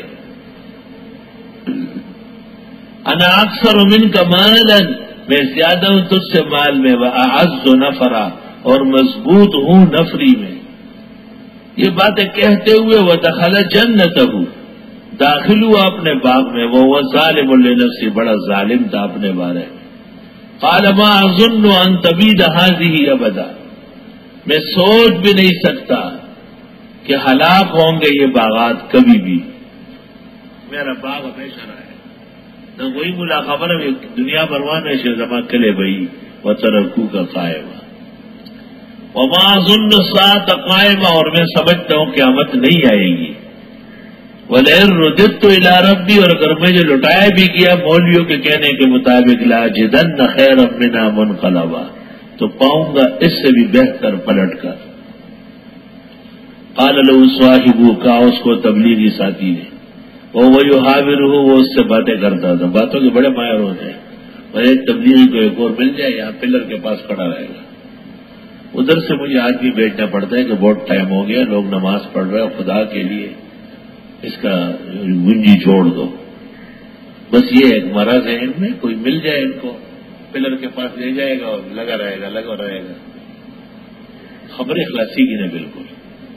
انا اکثر منک مالا، میں زیادہ ہوں تجھ سے مال میں. واعز نفرا، اور مضبوط ہوں نفری میں. یہ باتیں کہتے ہوئے وہ دخل جنتہ، داخل ہوا اپنے باغ میں. وہ ظالم لنفسہ، بڑا ظالم تھا اپنے بارے میں. قال ما اظن ان تبید هذه ابدا، میں سوچ بھی نہیں سکتا کہ ہلاک ہوں گے یہ باغات کبھی بھی. میرا باغ ہمیشہ رہے. نہ وہی ملا خبر ہے دنیا بروان ہے شیزما کلے بھائی و ترکو کا قائمہ. وما اظن الساعۃ قائمہ، اور میں سمجھتا ہوں قیامت نہیں آئے گی. وَلَئِن رُدِدتُّ إِلَىٰ رَبِّي، اور اگر مجھے لوٹایا بھی کیا مولویوں کے کہنے کے مطابق، لَأَجِدَنَّ خَيْرًا مِنْهَا مُنْقَلَبًا، تو پاؤں گا اس سے بھی بہتر پلٹ کر. قال له صاحبہ، کہا اس کو تبلیغی ساتھی نے. وہ یحاورہ، وہ اس سے باتیں کرتا تھا. باتوں کے بڑے ماہر ہوتے ہیں. اور ایک تبلیغی کو ایک اور مل جائے، یہاں پلر کے پاس کھڑا رہے گا. ادھر سے مجھے آج بھی بیٹھنا پڑتا ہے کہ بہت ٹائم ہو گیا، لوگ نماز پڑھ رہے ہیں، خدا کے لیے اس کا گنجی چھوڑ دو. بس یہ ایک مرض ہے ان میں، کوئی مل جائے ان کو پلر کے پاس لے جائے گا اور لگا رہے گا لگا رہے گا. خبر اخلاصی کی نا بالکل.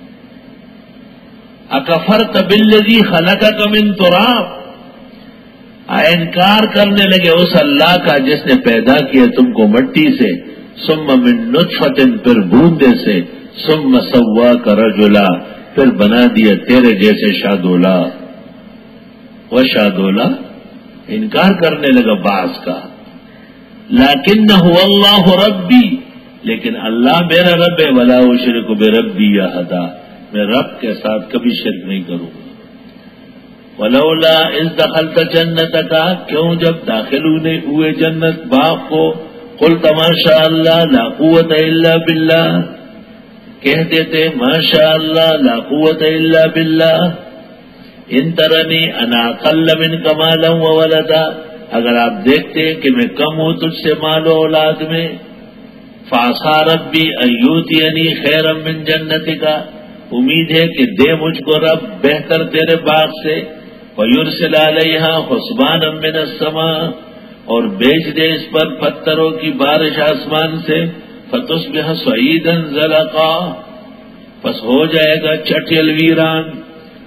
اکفرت بالذی خلقک من تراب، انکار کرنے لگے اس اللہ کا جس نے پیدا کیا تم کو مٹی سے. ثم من نطفۃ، پھر بوندے سے. ثم سواک رجلا، پھر بنا دیا تیرے جیسے شادولا. وہ شادولا انکار کرنے لگا باز کا. لیکنہ اللہ ربی، لیکن اللہ میرا رب ہے. ولا اشرک بربی احدا، میں رب کے ساتھ کبھی شرک نہیں کروں گا. ولولا اذ دخلت جنتک، کیوں جب داخل ہوئے جنت باغ کو. قلت ما شاء اللہ لا قوت الا باللہ، کہہ دیتے ما شاء اللہ لا قوت الا باللہ. ان ترنی انا اقل منک مالا وولدا، اگر آپ دیکھتے ہیں کہ میں کم ہوں تجھ سے مال و اولاد میں. فعصى ربی ان یؤتینی خیرا من جنتک، امید ہے کہ دے مجھ کو رب بہتر تیرے باغ سے. ویرسل علیہا حسبانا من السماء، اور بیچ دے اس پر پتھروں کی بارش آسمان سے. فتصبح صعیدا زلقا، پس ہو جائے گا چٹیل ویران.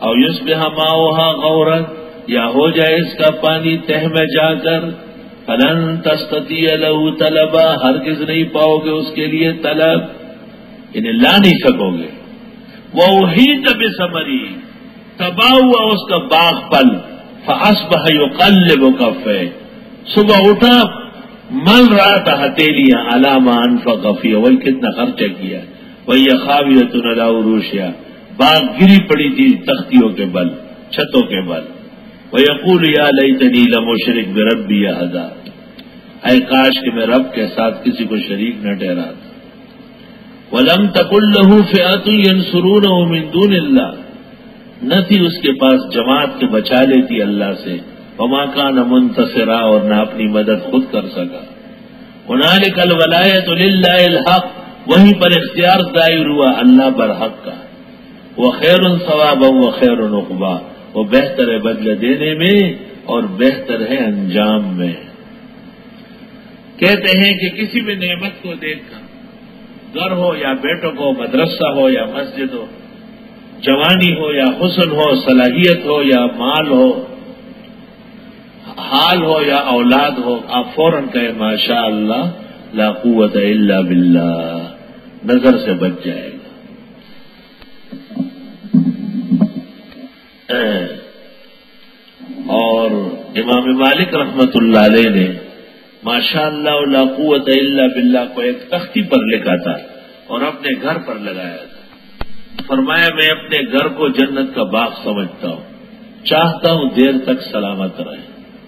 او یصبح ماؤها غورا، یا ہو جائے اس کا پانی تہ میں جا کر، فلن تستطیع له طلبا، ہرگز نہیں پاؤ گے اس کے لیے طلب، یعنی لا نہیں سکو گے۔ وَأُحِيطَ بِثَمَرِهِ، تباہ ہوا اس کا باغ پل، فَأَصْبَحَ يُقَلِّبُ كَفَّيْهِ، صبح اٹھا مل رہا تھا ہتھیلیاں، عَلَىٰ مَا أَنفَقَ فِيهَا، وہی کتنا خرچہ کیا، وَهِيَ خَاوِيَةٌ عَلَىٰ عُرُوشِهَا، باغ گری پڑی تھی تختیوں کے بل، چھتوں کے بل۔ وَيَقُولُ يَا لَيْتَنِي لَمُشْرِكٌ بِرَبِّي أَحَدًا، اے کاش کہ میں رب کے ساتھ کسی کو شریک نہ ٹھہراتا۔ وَلَمْ تَكُن لَّهُ فِئَةٌ يَنصُرُونَهُ مِن دُونِ اللَّهِ، نہ تھی اس کے پاس جماعت کے بچا لیتی اللہ سے، وَمَا كَانَ مُنتَصِرًا، اور نہ اپنی مدد خود کر سکا۔ هُنَالِكَ الْوَلَایَةُ لِلَّهِ الْحَقُّ، وہیں پر اختیار ظاہر ہوا اللہ برحق کا۔ وَخَيْرٌ ثَوَابًا وَخَيْرٌ عُقْبًا، وہ بہتر ہے بدلہ دینے میں اور بہتر ہے انجام میں۔ کہتے ہیں کہ کسی بھی نعمت کو دیکھ کر، گھر ہو یا بیٹوں کو، مدرسہ ہو یا مسجد ہو، جوانی ہو یا حسن ہو، صلاحیت ہو یا مال ہو، حال ہو یا اولاد ہو، آپ فوراً کہیں ماشاء اللہ لا قوت الا باللہ، نظر سے بچ جائے گا۔ اور امام مالک رحمت اللہ علیہ نے ماشاء اللہ لا قوت الا باللہ کو ایک تختی پر لکھا تھا اور اپنے گھر پر لگایا تھا۔ فرمایا میں اپنے گھر کو جنت کا باغ سمجھتا ہوں، چاہتا ہوں دیر تک سلامت رہے۔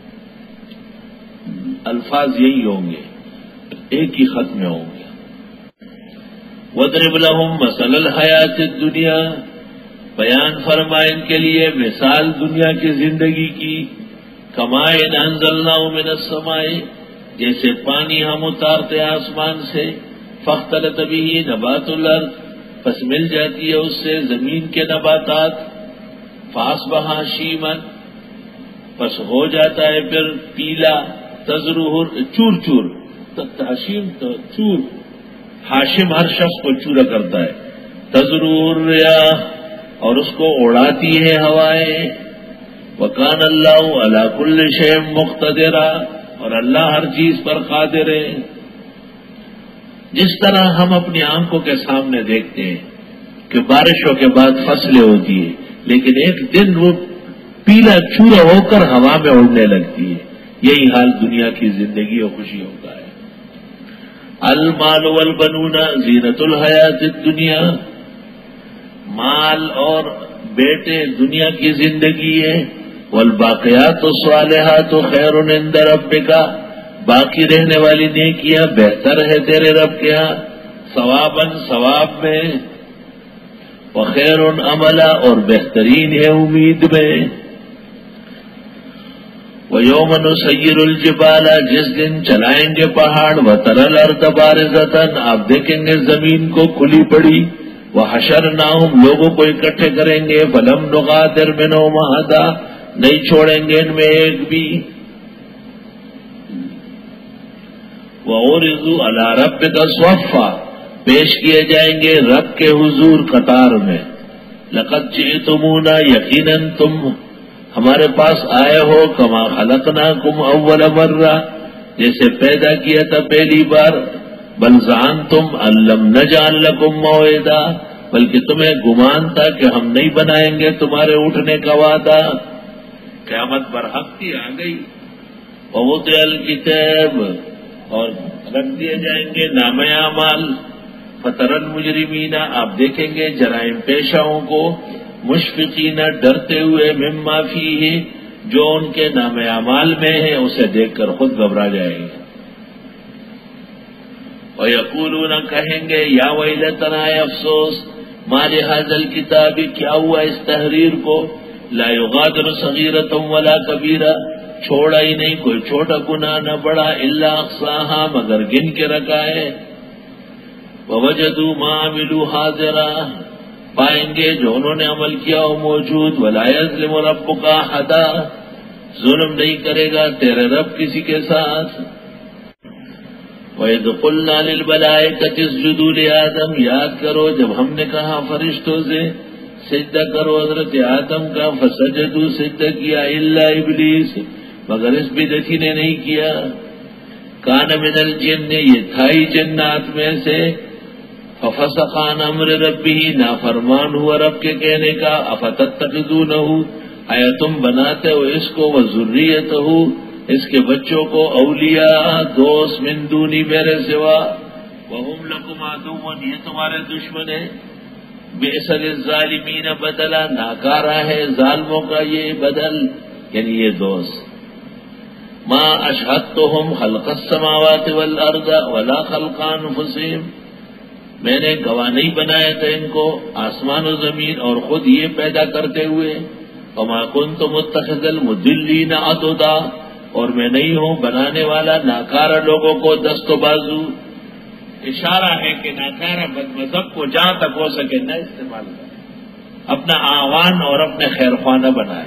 الفاظ یہی ہوں گے، ایک ہی خط میں ہوں گے۔ وَاضْرِبْ لَهُم مَثَلَ الْحَيَاةِ الدُّنْيَا، بیان فرمائے ان کے لیے مثال دنیا کی زندگی کی، کمائن انزلناہ من السماء، جیسے پانی ہم اتارتے آسمان سے، فاختلط بہ نبات الارض، پس مل جاتی ہے اس سے زمین کے نباتات، فاصبح ہشیما، پس ہو جاتا ہے پھر پیلا، تزرہ چور چور، ہشیم تو چور، ہاشم ہر شخص کو چورا کرتا ہے، تزرہ الریاح، اور اس کو اڑاتی ہے ہوائیں، وکان اللہ علی کل شیء مقتدرا، اور اللہ ہر چیز پر قادر ہے۔ جس طرح ہم اپنی آنکھوں کے سامنے دیکھتے ہیں کہ بارشوں کے بعد فصلیں ہوتی ہیں، لیکن ایک دن وہ پیلا چورا ہو کر ہوا میں اڑنے لگتی ہے، یہی حال دنیا کی زندگی اور خوشیوں کا ہے۔ المال والبنون زینت الحیات الدنیا، مال اور بیٹے دنیا کی زندگی ہے، والباقیات الصالحات خیر عند ربک، باقی رہنے والی نیکیاں بہتر ہے تیرے رب کے ہاں، ثواباً ثواب میں، وخیر عملا، اور بہترین ہے امید میں۔ وَيَوْمَ نُسَيِّرُ الْجِبَالَ، جس دن چلائیں گے پہاڑ، وَتَرَى الْأَرْضَ بَارِزَةً، آپ دیکھیں گے زمین کو کھلی پڑی، وَحَشَرْنَاهُمْ، لوگوں کو اکٹھے کریں گے، فَلَمْ نُغَادِرْ مِنْهُمْ أَحَدًا، نہیں چھوڑیں گے ان میں ایک بھی۔ وَعُرِضُوا عَلَى رَبِّكَ صَفًّا، پیش کیے جائیں گے رب کے حضور قطار میں، لَقَدْ جِئْتُمُونَا، یقیناً تم ہمارے پاس آئے ہو، کما خلقناکم اول مرہ، جیسے پیدا کیا تھا پہلی بار، بل زعمتم ان لم نجعل لکم موعدا، بلکہ تمہیں گمان تھا کہ ہم نہیں بنائیں گے تمہارے اٹھنے کا وعدہ۔ قیامت برحق کی آ گئی۔ ووضع الکتاب، اور رکھ دیے جائیں گے نام اعمال، فتر المجرمین، آپ دیکھیں گے جرائم پیشاؤں کو، مشفقین، ڈرتے ہوئے، مما فیہ، جو ان کے نام اعمال میں ہے اسے دیکھ کر خود گھبرا جائیں گے۔ وَيَقُولُونَ، کہیں گے، یا ویلتنا، افسوس، ما لہذا الکتاب، کیا ہوا اس تحریر کو، لا یغادر صغیرۃ ولا کبیرہ، چھوڑا ہی نہیں کوئی چھوٹا گناہ نہ بڑا، الا احصاها، مگر گن کے رکھا ہے۔ ووجدوا ما عملوا حاضرا، پائیں گے جو انہوں نے عمل کیا ہو موجود، ولا یظلم ربک احدا، ظلم نہیں کرے گا تیرے رب کسی کے ساتھ۔ وَإِذْ قُلْنَا لِلْمَلَائِكَةِ اسْجُدُوا لِآدَمَ، یاد کرو جب ہم نے کہا فرشتوں سے سجدہ کرو حضرت آدم کا، فسجدوا سجدہ کیا الا ابلیس مگر اس بدعتی نے نہیں کیا، کان من الجن یہ تھا ہی جنات میں سے، ففسق عن امر ربہ نافرمان ہوا رب کے کہنے کا، افتتخذونہ آیا تم بناتے ہو اس کو، وذریتہ اس کے بچوں کو، اولیاء دوست من دونی میرے سوا، وہم لکم عدو یہ تمہارے دشمن ہیں، بئس للظالمین بدلا ناکارا ہے ظالموں کا یہ بدل، یعنی یہ دوست۔ ما اشہدتہم خلق السماوات والارض ولا خلق انفسہم میں نے گواہ نہیں بنایا تھا ان کو آسمان و زمین اور خود یہ پیدا کرتے ہوئے، وما کنت متخذ المضلین عضدا اور میں نہیں ہوں بنانے والا ناکارہ لوگوں کو دست و بازو۔ اشارہ ہے کہ ناکارہ بد مذہب کو جہاں تک ہو سکے نہ استعمال کرے، اپنا آوان اور اپنے خیر خواہ نہ بنائے۔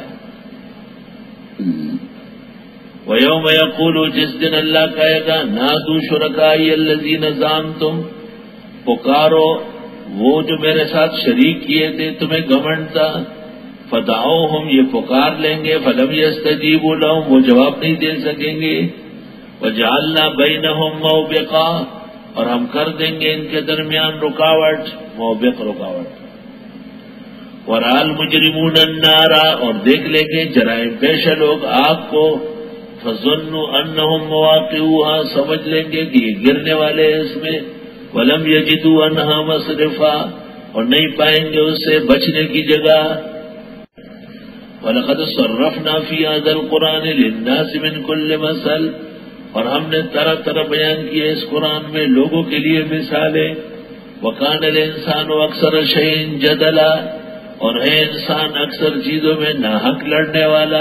وَيَوْمَ يَقُولُ جس دن اللہ کہے گا نادوا شُرَكَائِيَ الَّذِينَ زَعَمْتُمْ پکارو وہ جو میرے ساتھ شریک کیے تھے تمہیں گھمنڈ تھا، فدعوہم یہ پکار لیں گے، فلم یستجیبوا لہم وہ جواب نہیں دے سکیں گے، وجعلنا بینہم موبقا اور ہم کر دیں گے ان کے درمیان رکاوٹ، موبق رکاوٹ، ورأى المجرمون النار اور دیکھ لیں گے جرائم پیشہ لوگ آگ کو، فظنوا انہم مواقعوها سمجھ لیں گے کہ یہ گرنے والے ہیں اس میں، ولم یجدوا عنہا مصرفا اور نہیں پائیں گے اس سے بچنے کی جگہ۔ وَلَقَدْ صَرَّفْنَا فِي هَذَا الْقُرْآنِ لِلنَّاسِ مِنْ كُلِّ مَثَلٍ اور ہم نے طرح طرح بیان کیے اس قرآن میں لوگوں کے لیے مثالیں، وَكَانَ الْإِنسَانُ أَكْثَرَ شَيْءٍ جَدَلًا اور ہے انسان اکثر چیزوں میں ناحق لڑنے والا۔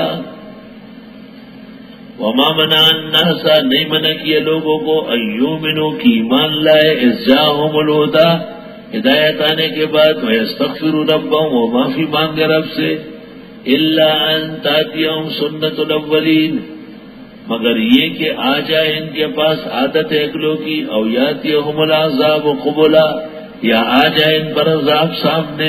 وَمَا مَنَعَ النَّاسَ نہیں منع کیا لوگوں کو أَن يُؤْمِنُوا کی ایمان لائے، إِذْ جَاءَهُمُ الْهُدىٰ ہدایت آنے کے بعد، وَيَسْتَغْفِرُوا رَبَّهُمْ وہ معافی مانگے رب سے، إِلَّا أَن تَأْتِيَهُمْ سُنَّةُ الْأَوَّلِينَ مگر یہ کہ آ جائے ان کے پاس عادت اگلوں کی، او یاتیہم العذاب قبلا یا آ جائے ان پر عذاب سامنے۔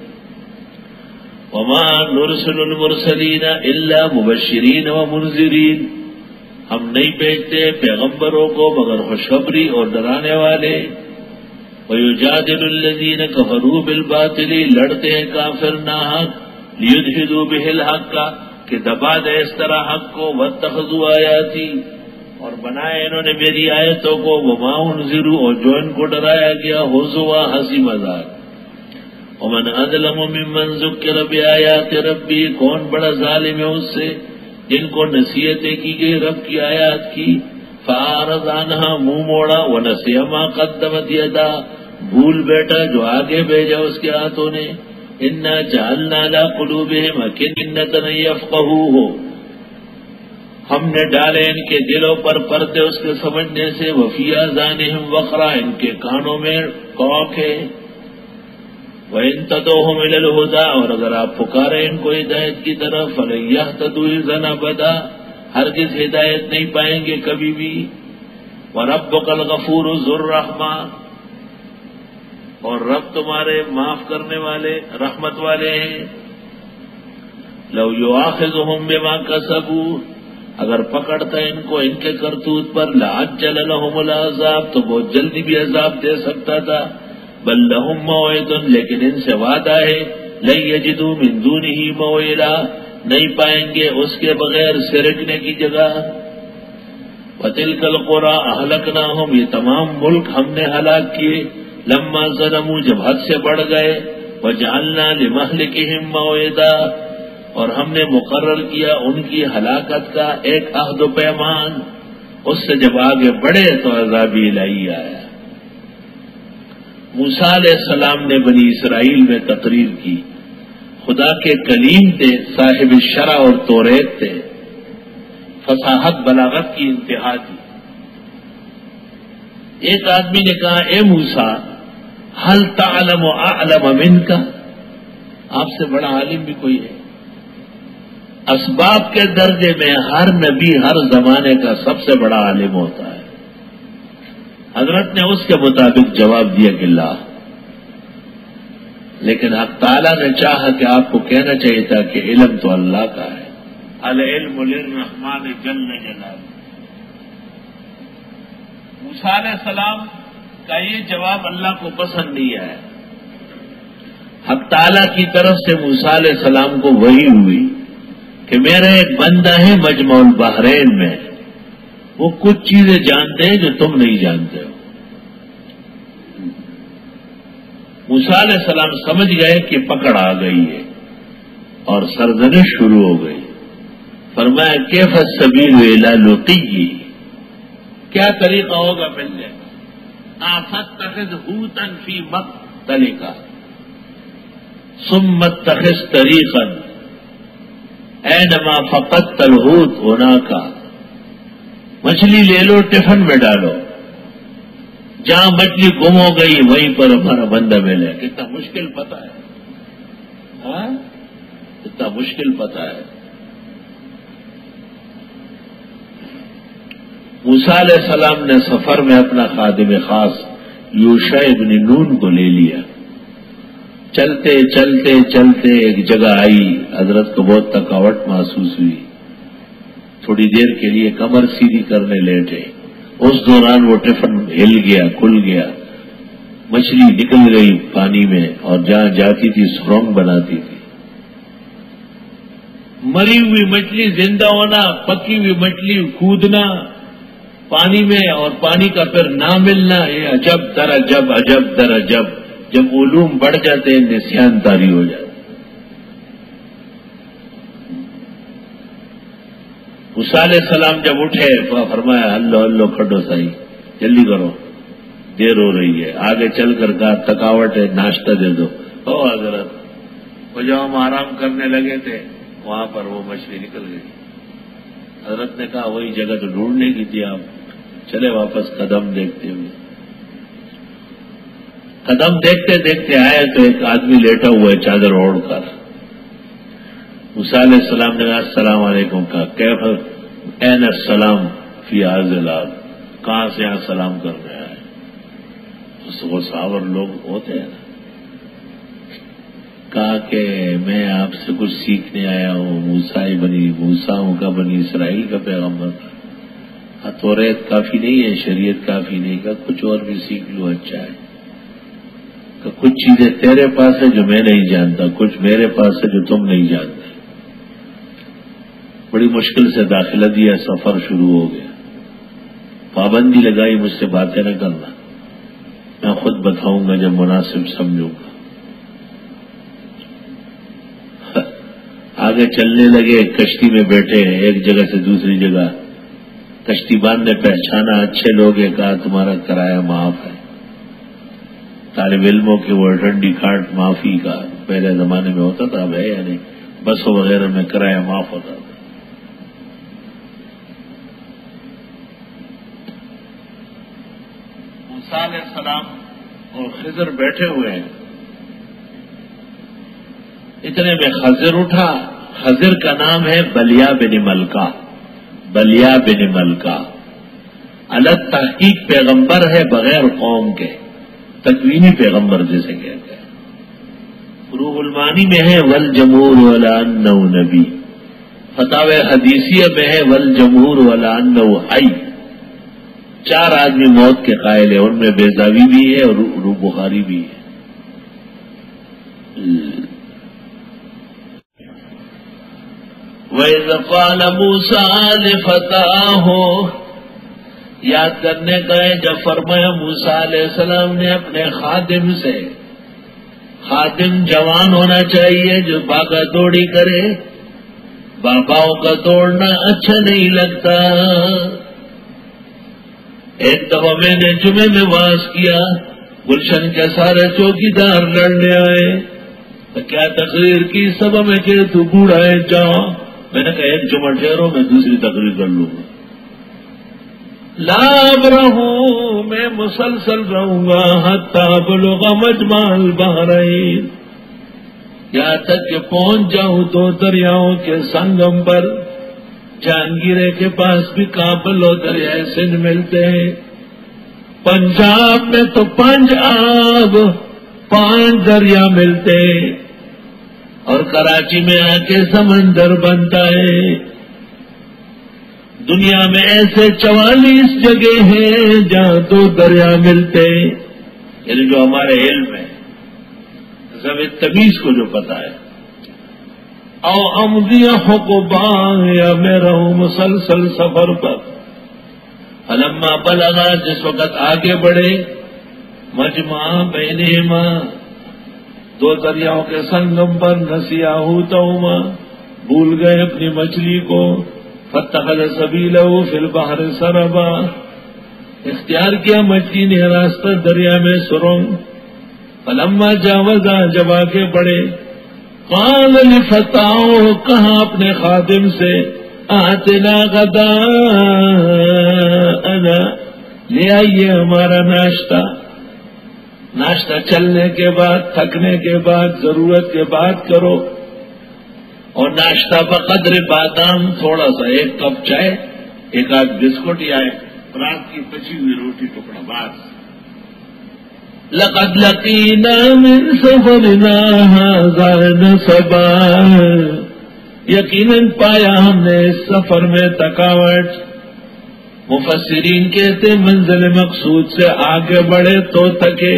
وما نرسل المرسلین الا مبشرین ومنذرین ہم نہیں بھیجتے پیغمبروں کو مگر خوشخبری اور ڈرانے والے۔ ویجادل الذین کفروا بالباطل لڑتے ہیں کافر ناحق، لیدحضوا بہ الحق کا کہ دبا دے اس طرح حق کو، واتخذوا آیاتی اور بنائے انہوں نے میری آیتوں کو، وما انذروا اور جو ان کو ڈرایا گیا، ہزوا ہنسی مذاق۔ ومن اظلم ممن ذکر بآیات ربی کون بڑا ظالم ہے اس سے جن کو نصیحتیں کی گئی رب کی آیات کی، فاعرض عنہا منہ موڑا، ونسی ما قدمت یدا بھول بیٹھا جو آگے بھیجا اس کے ہاتھوں نے، انا جعلنا علی قلوبہم اکنۃ ان یفقہوہ ہم نے ڈالے ان کے دلوں پر پردے اس کے سمجھنے سے، وفی آذانہم وقرا ان کے کانوں میں کوک ہے، وَإِن تَدْعُوهُمْ إِلَى الْهُدَىٰ اور اگر آپ پکارے ان کو ہدایت کی طرف، فَلَن يَهْتَدُوا إِذًا أَبَدًا ہرگز ہدایت نہیں پائیں گے کبھی بھی۔ وَرَبُّكَ الْغَفُورُ ذُو الرَّحْمَةِ اور رب تمہارے معاف کرنے والے رحمت والے ہیں۔ لَوْ يُؤَاخِذُهُم بِمَا كَسَبُوا اگر پکڑتا ان کو ان کے کرتوت پر، لَعَجَّلَ لَهُمُ الْعَذَابَ تو بہت جلدی بھی عذاب دے سکتا تھا، بل لهم موعد لیکن ان سے وعدہ ہے، لن یجدوا من دونہ موئلا نہیں پائیں گے اس کے بغیر سرکنے کی جگہ۔ وتلک القری اہلکناہم یہ تمام ملک ہم نے ہلاک کیے، لما ظلموا جب حد سے بڑھ گئے، وجعلنا لمہلکہم موعدا اور ہم نے مقرر کیا ان کی ہلاکت کا ایک عہد و پیمان، اس سے جب آگے بڑھے تو عذاب الہی آیا۔ موسیٰ علیہ السلام نے بنی اسرائیل میں تقریر کی، خدا کے کلیم تھے، صاحب شرع اور توریت تھے، فصاحت بلاغت کی انتہا تھی۔ ایک آدمی نے کہا اے موسیٰ هل تعلم اعلم منک آپ سے بڑا عالم بھی کوئی ہے؟ اسباب کے درجے میں ہر نبی ہر زمانے کا سب سے بڑا عالم ہوتا ہے۔ حضرت نے اس کے مطابق جواب دیا کہ لا لیکن حق تعالیٰ نے چاہا کہ آپ کو کہنا چاہیے تھا کہ علم تو اللہ کا ہے، العلم للرحمن جل جلالہ۔ موسیٰ علیہ السلام کا یہ جواب اللہ کو پسند نہیں آیا۔ حق تعالیٰ کی طرف سے موسیٰ علیہ السلام کو وحی ہوئی کہ میرا ایک بندہ ہے مجمع البحرین میں، وہ کچھ چیزیں جانتے ہیں جو تم نہیں جانتے ہو۔ موسیٰ علیہ السلام سمجھ گئے کہ پکڑ آ گئی ہے اور سرزنش شروع ہو گئی۔ فرمایا کیف السبیل الی لقی، کیا طریقہ ہوگا ملنے کا؟ آفتخذ حوتا فی مقتلک ثم اتخذ طریقا اینما فقدت الحوت ہناک، مچھلی لے لو ٹفن میں ڈالو، جہاں مچھلی گم ہو گئی وہیں پر ہمارا بندہ ملے۔ کتنا مشکل پتہ ہے، ہاں کتنا مشکل پتہ ہے۔ موسیٰ علیہ السلام نے سفر میں اپنا خادم خاص یوشع ابن نون کو لے لیا۔ چلتے چلتے چلتے ایک جگہ آئی، حضرت کو بہت تھکاوٹ محسوس ہوئی، تھوڑی دیر کے لیے کمر سیدھی کرنے لیٹے۔ اس دوران وہ ٹفن ہل گیا، کھل گیا، مچھلی نکل گئی پانی میں اور جہاں جاتی تھی سرنگ بناتی تھی۔ مری ہوئی مچھلی زندہ ہونا، پکی ہوئی مچھلی کودنا پانی میں اور پانی کا پھر نہ ملنا، یہ عجب در عجب عجب در عجب۔ جب علوم بڑھ جاتے ہیں نسیان طاری ہو جاتے۔ موسیٰ علیہ السلام جب اٹھے فرمایا اللہ اللہ کھڈو سائی، جلدی کرو دیر ہو رہی ہے۔ آگے چل کر کہا تھکاوٹ ہے، ناشتہ دے دو۔ او حضرت، وہ جب ہم آرام کرنے لگے تھے وہاں پر وہ مچھلی نکل گئی۔ حضرت نے کہا وہی جگہ تو ڈھونڈنے کی تھی، آپ چلے واپس قدم دیکھتے ہوئے۔ قدم دیکھتے دیکھتے آئے تو ایک آدمی لیٹا ہوا ہے چادر اوڑھ کر۔ موسیٰ علیہ السلام نے کہا السلام علیکم، کہا کیف این السلام فی هذا الارض، کہاں سے یہاں سلام کر رہا ہے؟ اس کو صحابہ لوگ ہوتے ہیں نا۔ کہا کہ میں آپ سے کچھ سیکھنے آیا ہوں، موسیٰ بنی موسیٰ ہوں کا بنی اسرائیل کا پیغمبر تھا، توریت کافی نہیں ہے، شریعت کافی نہیں، کا کچھ اور بھی سیکھ لو اچھا ہے۔ کہ کچھ چیزیں تیرے پاس ہے جو میں نہیں جانتا، کچھ میرے پاس ہے جو تم نہیں جانتے۔ بڑی مشکل سے داخلہ دیا، سفر شروع ہو گیا۔ پابندی لگائی مجھ سے باتیں نہ کرنا، میں خود بتاؤں گا جب مناسب سمجھوں گا۔ آگے چلنے لگے، کشتی میں بیٹھے، ایک جگہ سے دوسری جگہ، کشتی باندھ نے پہچانا اچھے لوگ ہیں، کہا تمہارا کرایہ معاف ہے۔ طالب علموں کے وہ ڈنڈی کاٹ معافی کا پہلے زمانے میں ہوتا تھا، اب ہے یا نہیں، بسوں وغیرہ میں کرایہ معاف ہوتا تھا۔ موسیٰ علیہ السلام اور خضر بیٹھے ہوئے ہیں، اتنے میں خضر اٹھا۔ خضر کا نام ہے بلیا بن ملکہ، بلیا بن ملکہ الگ تحقیق پیغمبر ہے بغیر قوم کے، تکوینی پیغمبر جیسے کہتے ہیں۔ روح المعانی میں ہے والجمہور ولا انہ نبی، فتاوی حدیثیہ میں ہے والجمہور ولا انہ حی۔ چار آدمی موت کے قائل ہیں، ان میں بیضاوی بھی ہے اور روح بخاری بھی ہے۔ وَإِذْ قَالَ مُوسَىٰ لِفَتَاهُ، یاد کرنے گئے جب فرمایا موسیٰ علیہ السلام نے اپنے خادم سے، خادم جوان ہونا چاہیے جو بھاگا دوڑی کرے، باباؤں کا دوڑنا اچھا نہیں لگتا۔ ایک دفعہ میں نے جمعے میں واز کیا، گلشن کے سارے چوکیدار لڑنے آئے، تو کیا تقریر کی سب میں کہ تو بوڑھا ہے جاؤ، میں نے کہا ایک جمعہ ٹھہرو میں دوسری تقریر کر لوں گا۔ لاب رہوں میں مسلسل رہوں گا حتی بلغ مجمع البحرین، یہاں تک کہ پہنچ جاؤں دو دریاؤں کے سنگم پر۔ جہانگیرے کے پاس بھی کابل اور دریائے سندھ ملتے ہیں، پنجاب میں تو پنج آب، پانچ دریا ملتے اور کراچی میں آ کے سمندر بنتا ہے. دنیا میں ایسے چوالیس جگہ ہیں جہاں دو دریا ملتے، یعنی جو ہمارے علم ہے سب تمیز کو جو پتا ہے. او امضی حقبا، یا میں رہوں مسلسل سفر پر. فلما بلغا، جس وقت آگے بڑھے، مجمع بینہما، دو دریاؤں کے سنگم پر، نسیا حوتہما، بھول گئے اپنی مچھلی کو. فاتخذ سبیلہ فی البحر سربا، اختیار کیا مچھلی نے راستہ دریا میں سرنگ. فلما جاوزا، جب آگے بڑھے، قال لفتاؤ، کہا اپنے خادم سے، آتنا غداءنا، لے آئیے ہمارا ناشتہ. ناشتہ چلنے کے بعد، تھکنے کے بعد، ضرورت کے بعد کرو. اور ناشتہ بقدر بادام، تھوڑا سا، ایک کپ چائے، ایک آدھ بسکٹ یا رات کی بچی ہوئی روٹی ٹکڑا بات. لقد لقینا من سفرنا ھذا نصبا، یقیناً پایا ہم نے اس سفر میں تھکاوٹ. مفسرین کہتے منزل مقصود سے آگے بڑھے تو تھکے.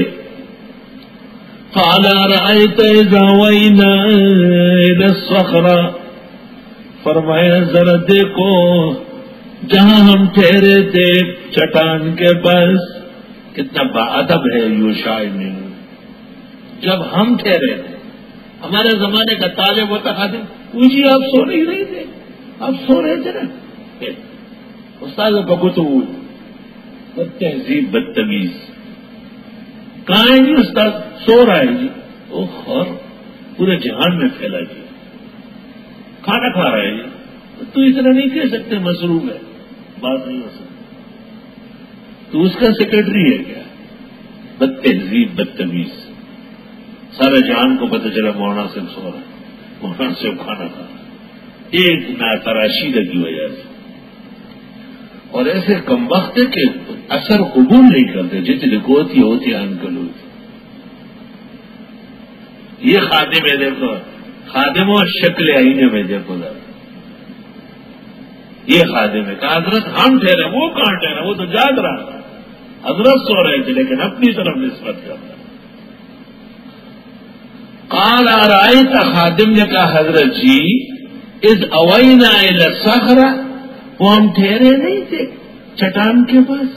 قال رأيت إذا وينا إلى الصخرة، فرمایا ذرا دیکھو جہاں ہم ٹھہرے تھے چٹان کے پاس. کتنا باادب ہے یوشع میں. جب ہم ٹھہرے تھے، ہمارے زمانے کا طالب ہوتا خادم، پوچھیے آپ سو نہیں رہے تھے؟ آپ سو رہے تھے نا؟ استاد بگوتو بد تہذیب، بدتمیز. کہاں ہے جی استاد؟ سو رہا ہے جی. اور پورے جہان میں پھیلا جی. کھانا کھا رہا ہے جی. تو اتنا نہیں کہہ سکتے مصروف ہے، بات نہیں ہو سکتی. تو اس کا سیکرٹری ہے کیا؟ بد تہذیب، بدتمیز. سارے جہان کو پتہ چلا مولانا صاحب سو رہا ہے، مولانا صاحب کھانا کھا رہا ہے، ایک ناتراشی کی وجہ سے. اور ایسے کم وقت کہ اثر قبول نہیں کرتے، جتنی ہوتی ہوتی انکل ہوتی. یہ خادم ہے، دیکھو خادم اور شکل آئینے میں دیکھو ذرا. یہ خادم ہے کہ حضرت ہم ٹھہرے، وہ کہاں ٹھہرا؟ وہ تو جاگ رہا تھا. حضرت سو رہے تھے لیکن اپنی طرف نسبت کرتا. قال ارأیت، خادم نے کہا حضرت جی، اذ اوینا الی الصخرہ، وہ ہم ٹھہرے نہیں تھے چٹان کے پاس.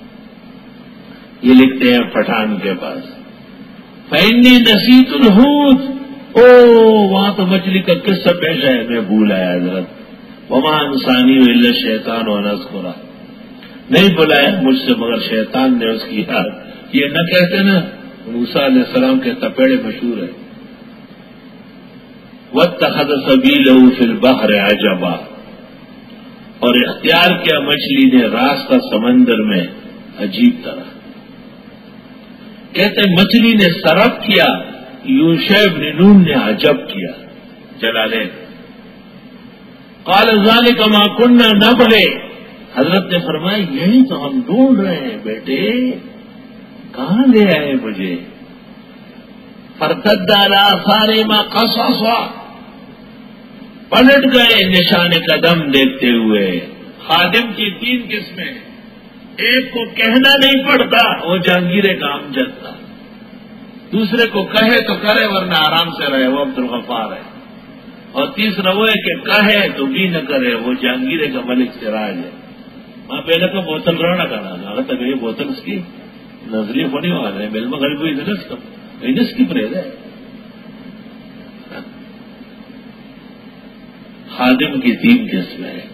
یہ لکھتے ہیں پٹھان کے پاس. فإنی نسیت الحوت، او وہاں تو مچھلی کا قصہ پیش ہے، میں بھول آیا حضرت. وما انسانی الا الشیطان ان اذکرہ، نہیں بلایا مجھ سے مگر شیطان نے اس کی یاد. یہ نہ کہتے نا موسیٰ علیہ السلام کے تپیڑے مشہور ہے. واتخذ سبیلہ فی البحر عجبا، اور اختیار کیا مچھلی نے راستہ سمندر میں عجیب طرح. کہتے مچھلی نے سرف کیا، یوشع بن نون نے عجب کیا. جلالین. قال ذلک ما كنا نبغي، حضرت نے فرمایا یہی تو ہم ڈھونڈ رہے ہیں بیٹے، کہاں لے آئے مجھے. فارتد على آثارهما قصصا، پلٹ گئے نشان قدم دیکھتے ہوئے. خادم کی تین قسمیں، ایک کو کہنا نہیں پڑتا، وہ جہانگیر کا امجد تھا. دوسرے کو کہے تو کرے ورنہ آرام سے رہے، وہ عبد الغفار ہے. اور تیسرا وہ ہے کہ کہے تو بھی نہ کرے، وہ جہانگیر کا ملک سراج ہے. وہاں پہلے تو بوتل رہنا کرنا اگر تک یہ بوتل اس کی نزلی ہونے والا ہے، مل مغرب ہوئی نس نس کی پرہیز ہے. خادم کی تین قسمیں ہیں.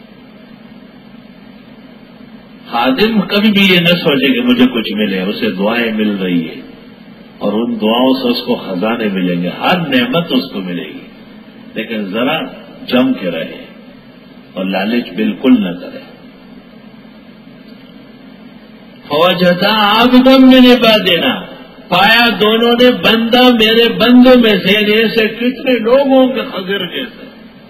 خادم کبھی بھی یہ نہ سوچے کہ مجھے کچھ ملے، اسے دعائیں مل رہی ہے اور ان دعاؤں سے اس کو خزانے ملیں گے، ہر نعمت اس کو ملے گی، لیکن ذرا جم کے رہے اور لالچ بالکل نہ کرے. فوجتا عبدا من عبادنا، پایا دونوں نے بندہ میرے بندوں میں سے، ایسے کتنے لوگ ہوں گے خضر جیسے.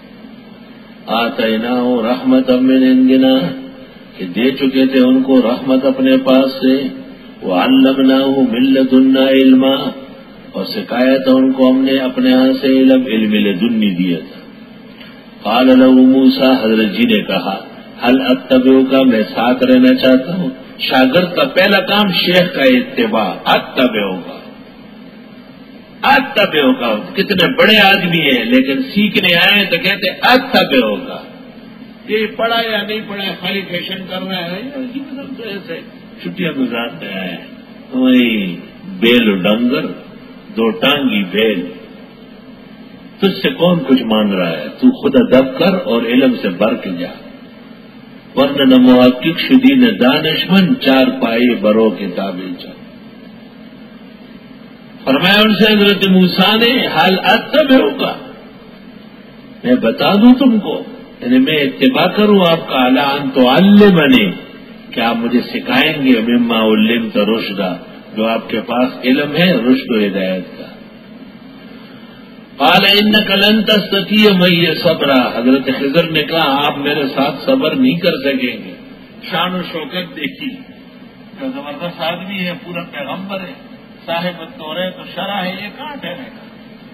آتیناہ رحمتا من عندنا، کہ دے چکے تھے ان کو رحمت اپنے پاس سے. وعلمناہ من لدنا علما، اور سکھایا تھا ان کو ہم نے اپنے ہاں سے علم علم لدنی دیا تھا. قال له موسیٰ، حضرت جی نے کہا هل اتبعک، میں ساتھ رہنا چاہتا ہوں. شاگرد کا پہلا کام شیخ کا اتباع. اتبعک اتبعک کتنے بڑے آدمی ہیں لیکن سیکھنے آئے تو کہتے اتبعک. یہ پڑھا یا نہیں پڑھا، خالی فیشن کر رہا ہے، تو ایسے چھٹیاں گزارتے آئے ہیں. وہی بیل ڈنگر دو ٹانگی بیل، تجھ سے کون کچھ مان رہا ہے؟ تو خود ادب کر اور علم سے بر کے جا، ورنہ نہ محقق شدی نہ دانشمند، چار پائی برو کتابیں چل. فرمایا ان سے حضرت موسیٰ نے حال اتبعک، میں بتا دوں تم کو، یعنی میں اتباع کروں آپ کا، الا ان تعلمنی، کہ آپ مجھے سکھائیں گے، مما علمت رشدا، جو آپ کے پاس علم ہے رشد و ہدایت کا. قال انک لن تستطیع معی صبرا، حضرت خضر نے کہا آپ میرے ساتھ صبر نہیں کر سکیں گے. شان و شوکت دیکھی، جو زبردست آدمی ہے، پورا پیغمبر ہے، صاحب التوریت تو شرح ہے، یہ کہاں ٹھہرے گا؟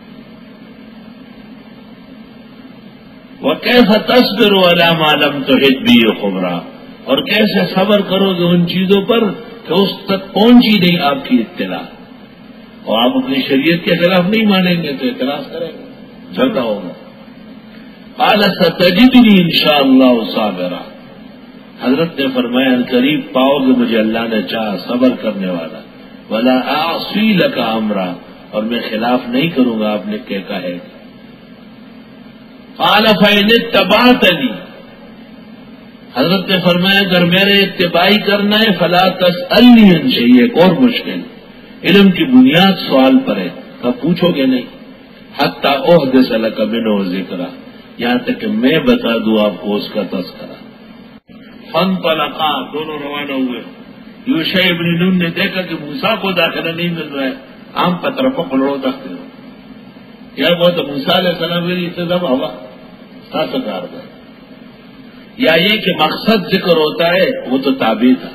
وَكَيْفَ تَصْبِرُ عَلَى مَا لَمْ تُحِطْ بِهِ خُبْرًا، اور کیسے صبر کرو گے ان چیزوں پر کہ اس تک پہنچی نہیں آپ کی اطلاع، اور آپ اپنی شریعت کے خلاف نہیں مانیں گے تو اعتراض کریں گے، جھگڑا ہوگا. قال ستجدنی انشاءاللہ صابرا، حضرت نے فرمایا قریب پاؤ گے مجھے اللہ نے چاہا صبر کرنے والا. ولا اعصی لک امرا، اور میں خلاف نہیں کروں گا آپ نے کیا کہا. قال فإن اتبعتنی، حضرت نے فرمایا اگر میرے اتباعی کرنا ہے فلا تسألنی عن شیء، ایک اور مشکل، علم کی بنیاد سوال پر ہے، کب پوچھو گے نہیں. حتی احدث لک منہ ذکرا، یہاں تک کہ میں بتا دوں آپ کو اس کا تذکرہ. فانطلقا، دونوں روانہ ہوئے. یوشع ابن نون نے دیکھا کہ موسیٰ کو داخلہ نہیں مل رہا ہے، عام پتر پکڑو تختے ہو یا وہ تو موسیٰ علیہ السلام میری اتداب ہوا ساتھکار گئے، یا یہ کہ مقصد ذکر ہوتا ہے وہ تو تابع تھا.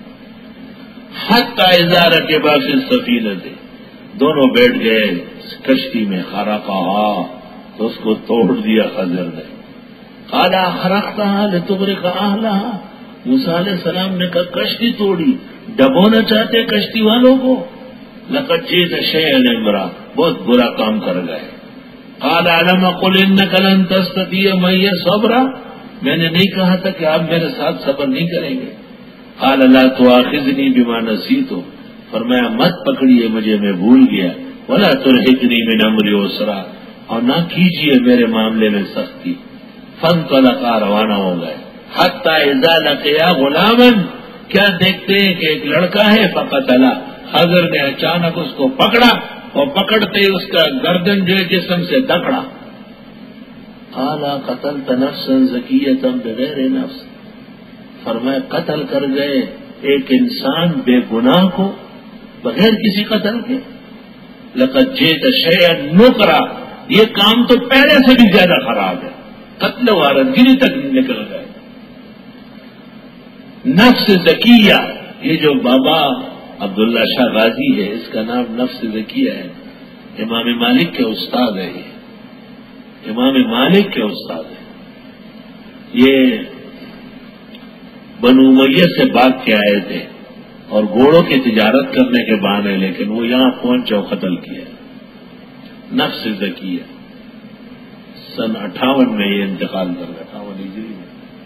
حتی اذا رکبا فی السفینۃ، دونوں بیٹھ گئے کشتی میں. خرقہا، تو اس کو توڑ دیا خضر نے. قال خرقتہا لتغرق اہلہا، موسیٰ علیہ السلام نے کہا کشتی توڑی، ڈبونا چاہتے کشتی والوں کو. لقد جئت شیئا امرا، بہت برا کام کر گئے. قال الم اقل انک لن تستطیع معی صبرا، میں نے نہیں کہا تھا کہ آپ میرے ساتھ صبر نہیں کریں گے. قال لا تؤاخذنی بما نسیت، فرمایا مت پکڑیے مجھے، میں بھول گیا. ولا ترهقنی من امری عسرا، اور نہ کیجیے میرے معاملے میں سختی. فانطلقا، روانہ ہو گئے. حتی اذا لقیا غلاما، کیا دیکھتے ہیں کہ ایک لڑکا ہے. فقتلا، حضر نے اچانک اس کو پکڑا اور پکڑتے اس کا گردن جو ہے جسم سے دکڑا. قال قتلت نفسا زکیۃ بغیر نفس، فرمایا قتل کر گئے ایک انسان بے گناہ کو بغیر کسی قتل کے. لقد جئت شیئا نکرا، یہ کام تو پہلے سے بھی زیادہ خراب ہے، قتل وارثگیری تک نکل گئے. نفس زکیہ، یہ جو بابا عبداللہ شاہ غازی ہے اس کا نام نفس زکیہ ہے، امام مالک کے استاد ہے. یہ امام مالک کے استاد ہے. یہ بنو امیہ سے بھاگ کے آئے تھے اور گھوڑوں کی تجارت کرنے کے بہانے، لیکن وہ یہاں پہنچے اور قتل کیا. نفس زکیہ سن اٹھاون میں یہ انتقال کر گیا، اٹھاون ہجری میں.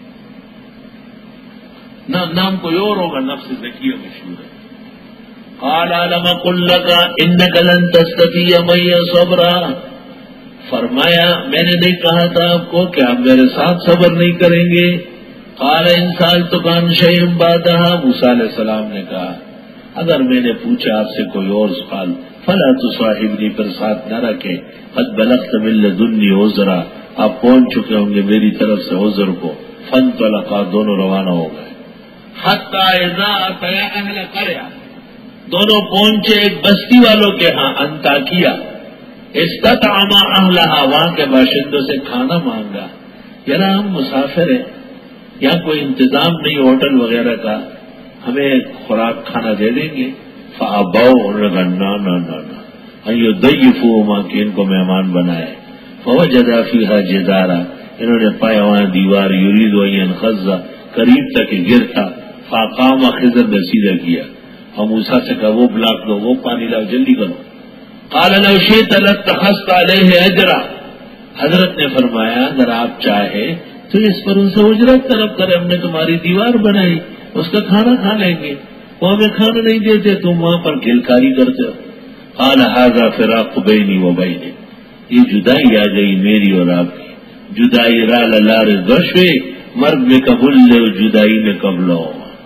نام کوئی اور ہوگا، نفس زکیہ مشہور ہے. قال الم اقل لک انک لن تستطیع معی صبرا، فرمایا میں نے نہیں کہا تھا آپ کو کہ آپ میرے ساتھ صبر نہیں کریں گے. قال ان سألتک عن شیء بعدہا، موسیٰ علیہ السلام نے کہا اگر میں نے پوچھا آپ سے کوئی اور سوال فلا تصاحبنی، پر ساتھ نہ رکھے. قد بلغت من لدنی عذرا، آپ پہنچ چکے ہوں گے میری طرف سے عذر کو. فانطلقا، دونوں روانہ ہو گئے. حتی اذا اتیا اہل قریہ، دونوں پہنچے ایک بستی والوں کے ہاں، انطاکیہ. استطعما اہلہا، وہاں کے باشندوں سے کھانا مانگا. یار ہم مسافر ہیں، یہاں کوئی انتظام نہیں ہوٹل وغیرہ کا، ہمیں خوراک کھانا دے دیں گے. فابوا، انہوں نے کہا نا نا نا نا، ایو ضیفوہما کہ ان کو مہمان بنائے. فوجدا فیہا جدارا انہوں نے پایا وہاں دیوار یرید ان ینخض قریب تک گر تھا. فاقام خضر نے سیدھا کیا اور موسیٰ سے کہا وہ بلاک دو وہ پانی لاؤ جلدی کرو. قال لو شئت لاتخذت علیہ اجرا حضرت نے فرمایا اگر آپ چاہے تو اس پر ان سے اجرت طلب کرے. ہم نے تمہاری دیوار بنائی اس کا کھانا کھا لیں گے. وہ ہمیں کھانا نہیں دیتے تم وہاں پر کھلکاری کرتے ہو. قال ھذا فراق بینی و بینک یہ جدائی آ گئی میری اور آپ کی. جدائی را لار گشوے مرگ میں قبول لے جدائی میں قبلو.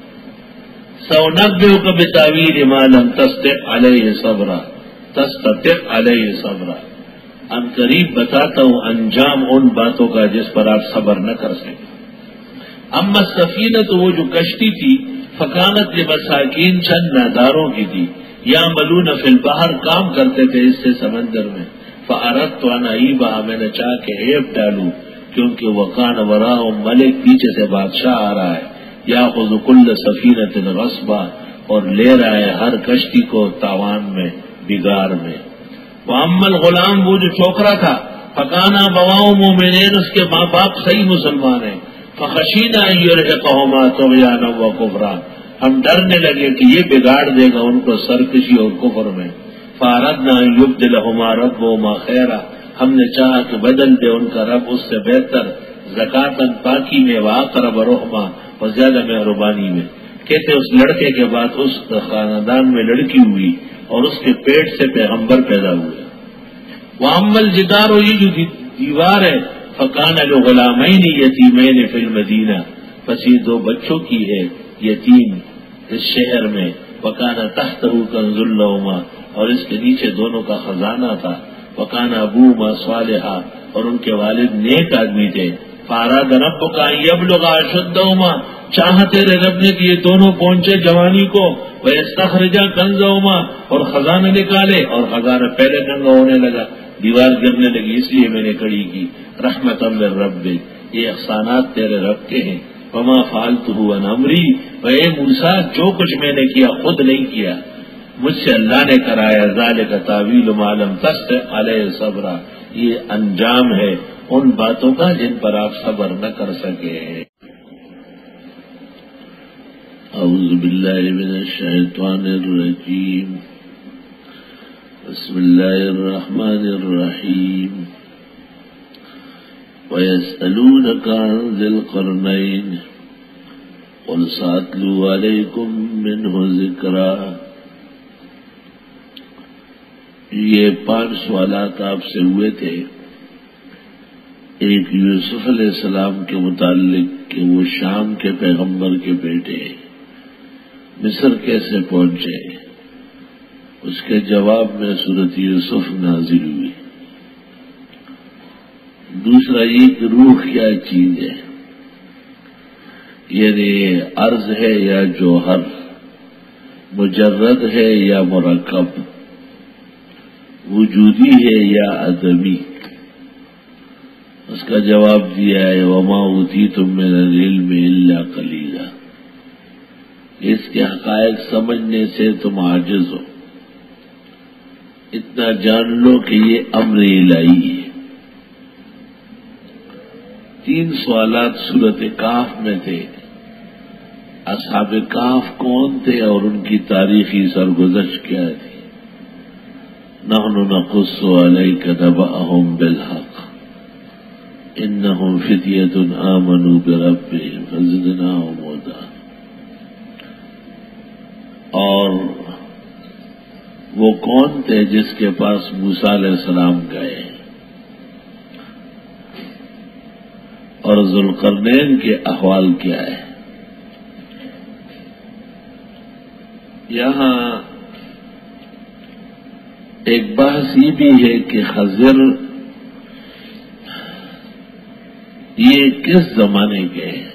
سونبئک بتاویل ما لم تستطع علیہ صبرا تستطع علیہ صبرا ان قریب بتاتا ہوں انجام ان باتوں کا جس پر آپ صبر نہ کر سکیں. اما السفینہ تو وہ جو کشتی تھی فکانت لمساکین چند ناداروں کی تھی. یعملون فی البحر کام کرتے تھے اس سے سمندر میں. فاردت ان اعیبھا میں نے چاہ کے عیب ڈالوں کیونکہ وکان وراءہم ملک پیچھے سے بادشاہ آ رہا ہے. یاخذ کل سفینۃ غصبا اور لے رہا ہے ہر کشتی کو تاوان میں بگاڑ میں. واما الغلام وہ جو چھوکرا تھا فکانا بواؤ مومنین اس کے ماں باپ صحیح مسلمان ہیں. فخشینا ان یرهقهما طغیانا وکفرا ہم ڈرنے لگے کہ یہ بگاڑ دے گا ان کو سرکشی اور کفر میں. فاردنا ان یبدلهما ربهما خیرا ہم نے چاہا کہ بدل دے ان کا رب اس سے بہتر زکاتن پاکی میں واقرب رحما اور زیادہ مہربانی میں. کہتے اس لڑکے کے بعد اس خاندان میں لڑکی ہوئی اور اس کے پیٹ سے پیغمبر پیدا ہوئے. وَأَمَّا الْجِدَارُ یہ جو دیوار ہے فَكَانَ لِغُلَامَيْنِ يَتِيمَيْنِ فِي الْمَدِينَةِ پس یہ دو بچوں کی ہے یتیم اس شہر میں. وَكَانَ تَحْتَهُ كَنْزٌ لَهُمَا اور اس کے نیچے دونوں کا خزانہ تھا. وَكَانَ أَبُوهُمَا صَالِحًا اور ان کے والد نیک آدمی تھے. فَأَرَادَ رَبُّكَ أَن يَبْلُغَا أَشُدَّهُمَا چاہا تیرے رب نے کہ یہ دونوں پہنچے جوانی کو. وَيَسْتَخْرِجَا كَنْزَهُمَا اور خزانہ نکالے اور خزانہ پہلے ننگا ہونے لگا دیوار گرنے لگی اس لیے میں نے کھڑی کی. رحمتاً من ربک یہ احسانات تیرے رب کے ہیں. وما فعلته عن امری اے موسیٰ جو کچھ میں نے کیا خود نہیں کیا مجھ سے اللہ نے کرایا. ذالک تاویل ما لم تستطع علیہ صبرا یہ انجام ہے ان باتوں کا جن پر آپ صبر نہ کر سکے. اعوذ باللہ من الشیطان الرجیم بسم اللہ الرحمن الرحیم. وَيَسْأَلُونَكَ عَنْ ذِي الْقَرْنَيْنِ قُلْ سَأَتْلُو عَلَيْكُمْ مِنْهُ ذِكْرًا. یہ پانچ سوالات آپ سے ہوئے تھے. ایک یوسف علیہ السلام کے متعلق کہ وہ شام کے پیغمبر کے بیٹے مصر کیسے پہنچے اس کے جواب میں سورۃ یوسف نازل ہوئی. دوسرا یہ کہ روح کیا چیز ہے یعنی عرض ہے یا جوہر مجرد ہے یا مرکب وجودی ہے یا عدمی. اس کا جواب دیا ہے وما اوتیتم من العلم الا قلیلا. اس کے حقائق سمجھنے سے تم عاجز ہو. اتنا جان لو کہ یہ امر الہی ہے. تین سوالات سورۃ کہف میں تھے. اصحاب کہف کون تھے اور ان کی تاریخی سرگزشت کیا تھی. نحن نقص علیک نبأهم بالحق انہم فتیۃ آمنوا بربہم فزدناہم ہدی. اور وہ کون تھے جس کے پاس موسیٰ علیہ السلام گئے اور ذوالقرنین کے احوال کیا ہے. یہاں ایک بحث یہ بھی ہے کہ خضر یہ کس زمانے کے ہیں.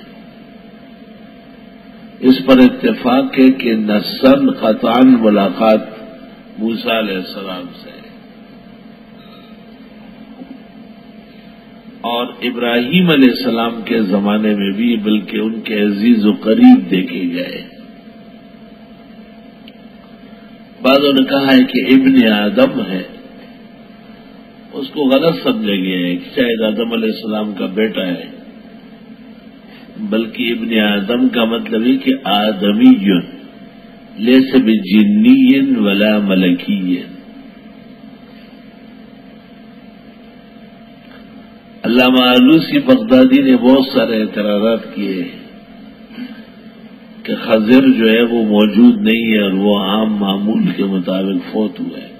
اس پر اتفاق ہے کہ نصاً قطعاً ملاقات موسیٰ علیہ السلام سے اور ابراہیم علیہ السلام کے زمانے میں بھی بلکہ ان کے عزیز و قریب دیکھے گئے. بعضوں نے کہا ہے کہ ابن آدم ہے اس کو غلط سمجھا گیا ہے کہ شاید آدم علیہ السلام کا بیٹا ہے، بلکہ ابن آدم کا مطلب ہے کہ آدمی لیس بجنی ولا ملکی۔ علامہ آلوسی بغدادی نے بہت سارے اعتراضات کیے کہ خضر جو ہے وہ موجود نہیں ہے اور وہ عام معمول کے مطابق فوت ہوا ہے۔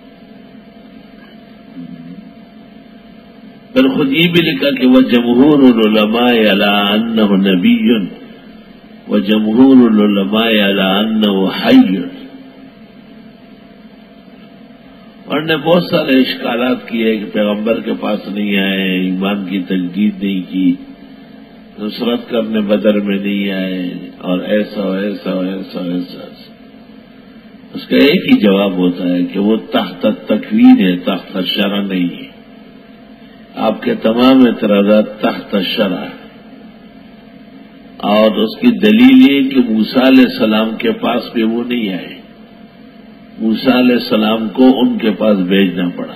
پھر خود یہ بھی لکھا کہ وہ جمہور العلماء علی انہ نبی و جمہور العلماء علی انہ حی، اور نے بہت سارے اشکالات کیے کہ پیغمبر کے پاس نہیں آئے، ایمان کی تجدید نہیں کی، نصرت کرنے بدر میں نہیں آئے، اور ایسا ایسا ایسا ایسا اس کا ایک ہی جواب ہوتا ہے کہ وہ تحت تکوین ہے، تحت شرع نہیں ہے۔ آپ کے تمام اعتراضات تحت شرع ہے، اور اس کی دلیل یہ کہ موسیٰ علیہ السلام کے پاس بھی وہ نہیں آئے، موسیٰ علیہ السلام کو ان کے پاس بھیجنا پڑا۔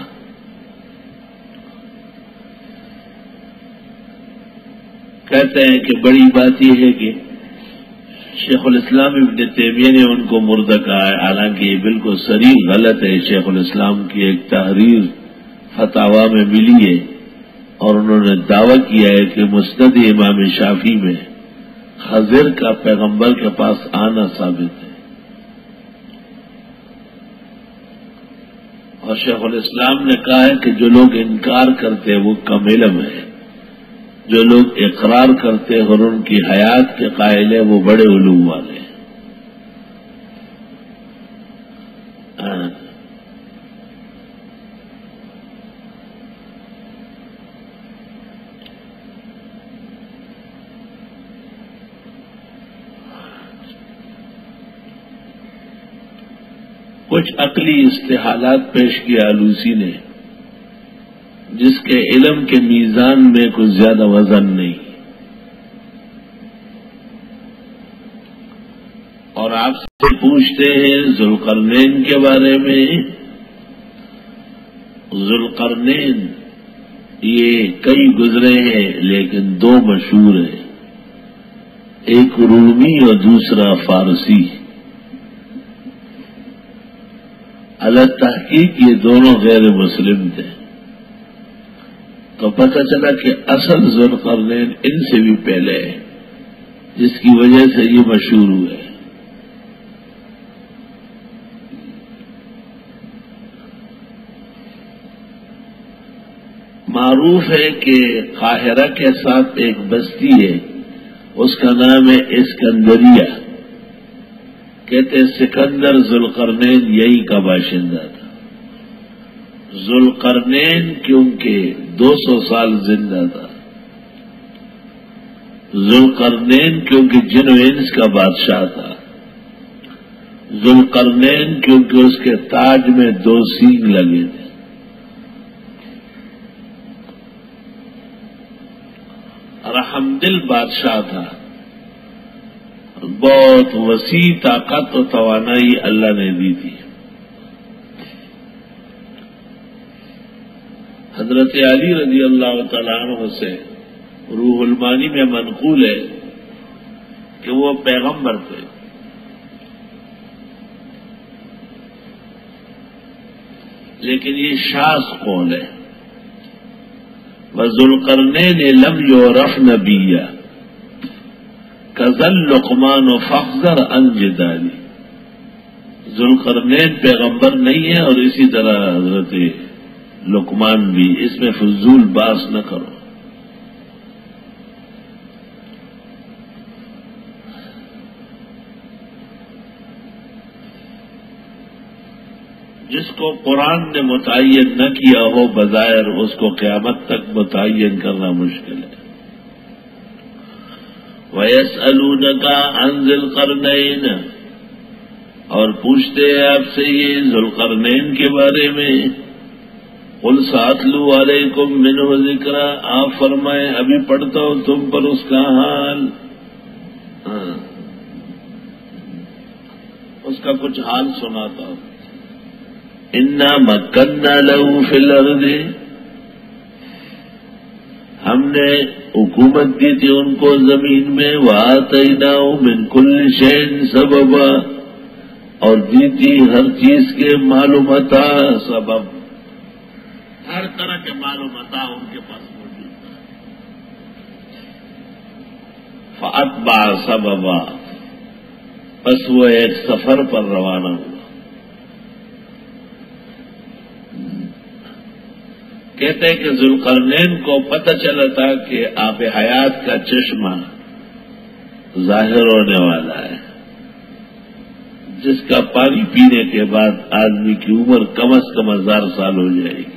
کہتے ہیں کہ بڑی بات یہ ہے کہ شیخ الاسلام ابن تیمیہ نے ان کو مردہ کہا ہے، حالانکہ یہ بالکل صریح غلط ہے۔ شیخ الاسلام کی ایک تحریر فتاوی میں ملی ہے، اور انہوں نے دعویٰ کیا ہے کہ مسند امام شافعی میں خضر کا پیغمبر کے پاس آنا ثابت ہے، اور شیخ الاسلام نے کہا ہے کہ جو لوگ انکار کرتے وہ کم علم ہے، جو لوگ اقرار کرتے اور ان کی حیات کے قائل ہیں وہ بڑے علوم والے ہیں۔ کچھ عقلی استحالات پیش کیا آلوسی نے، جس کے علم کے میزان میں کچھ زیادہ وزن نہیں، اور آپ سے پوچھتے ہیں ذوالقرنین کے بارے میں۔ ذوالقرنین یہ کئی گزرے ہیں لیکن دو مشہور ہیں، ایک رومی اور دوسرا فارسی۔ علی تحقیق یہ دونوں غیر مسلم تھے، تو پتہ چلا کہ اصل ذوالقرنین ان سے بھی پہلے ہے، جس کی وجہ سے یہ مشہور ہوئے۔ معروف ہے کہ قاہرہ کے ساتھ ایک بستی ہے، اس کا نام ہے اسکندریہ۔ کہتے سکندر ذوالقرنین یہی کا باشندہ تھا۔ ذوالقرنین کیونکہ دو سو سال زندہ تھا، ذوالقرنین کیونکہ جن و انس کا بادشاہ تھا، ذوالقرنین کیونکہ اس کے تاج میں دو سینگ لگے تھے، رحم دل بادشاہ تھا، بہت وسیع طاقت و توانائی اللہ نے دی تھی۔ حضرت علی رضی اللہ تعالیٰ عنہ سے روح المانی میں منقول ہے کہ وہ پیغمبر تھے، لیکن یہ شاذ قول ہے۔ وذوالقرنین لم یعرف نبیّا کذل لقمان و فخذر عن جدالی۔ ذوالقرنین پیغمبر نہیں ہے، اور اسی طرح حضرت لقمان بھی، اس میں فضول باس نہ کرو۔ جس کو قرآن نے متعین نہ کیا ہو بظاہر، اس کو قیامت تک متعین کرنا مشکل ہے۔ وَيَسْأَلُونَكَ عَنْ ذِي الْقَرْنَيْنِ، اور پوچھتے ہیں آپ سے یہ ذوالقرنین کے بارے میں۔ قُلْ سَأَتْلُو عَلَيْكُمْ مِنْهُ ذِكْرًا، آپ فرمائیں ابھی پڑھتا ہوں تم پر اس کا حال، ہاں اس کا کچھ حال سناتا ہوں۔ اِنَّا مَكَّنَّا لَهُ فِي الْأَرْضِ، نے حکومت دی تھی ان کو زمین میں، وَآتَيْنَاهُ مِنْ كُلِّ شَيْءٍ سَبَبًا، اور دی تھی ہر چیز کے معلومات سبب، ہر طرح کے معلومات ان کے پاس موجود تھا۔ فَأَتْبَعَ سَبَبًا، بس وہ ایک سفر پر روانہ ہوا۔ کہتے ہیں کہ ذوالقرنین کو پتہ چلا تھا کہ آب حیات کا چشمہ ظاہر ہونے والا ہے، جس کا پانی پینے کے بعد آدمی کی عمر کم از کم ہزار سال ہو جائے گی۔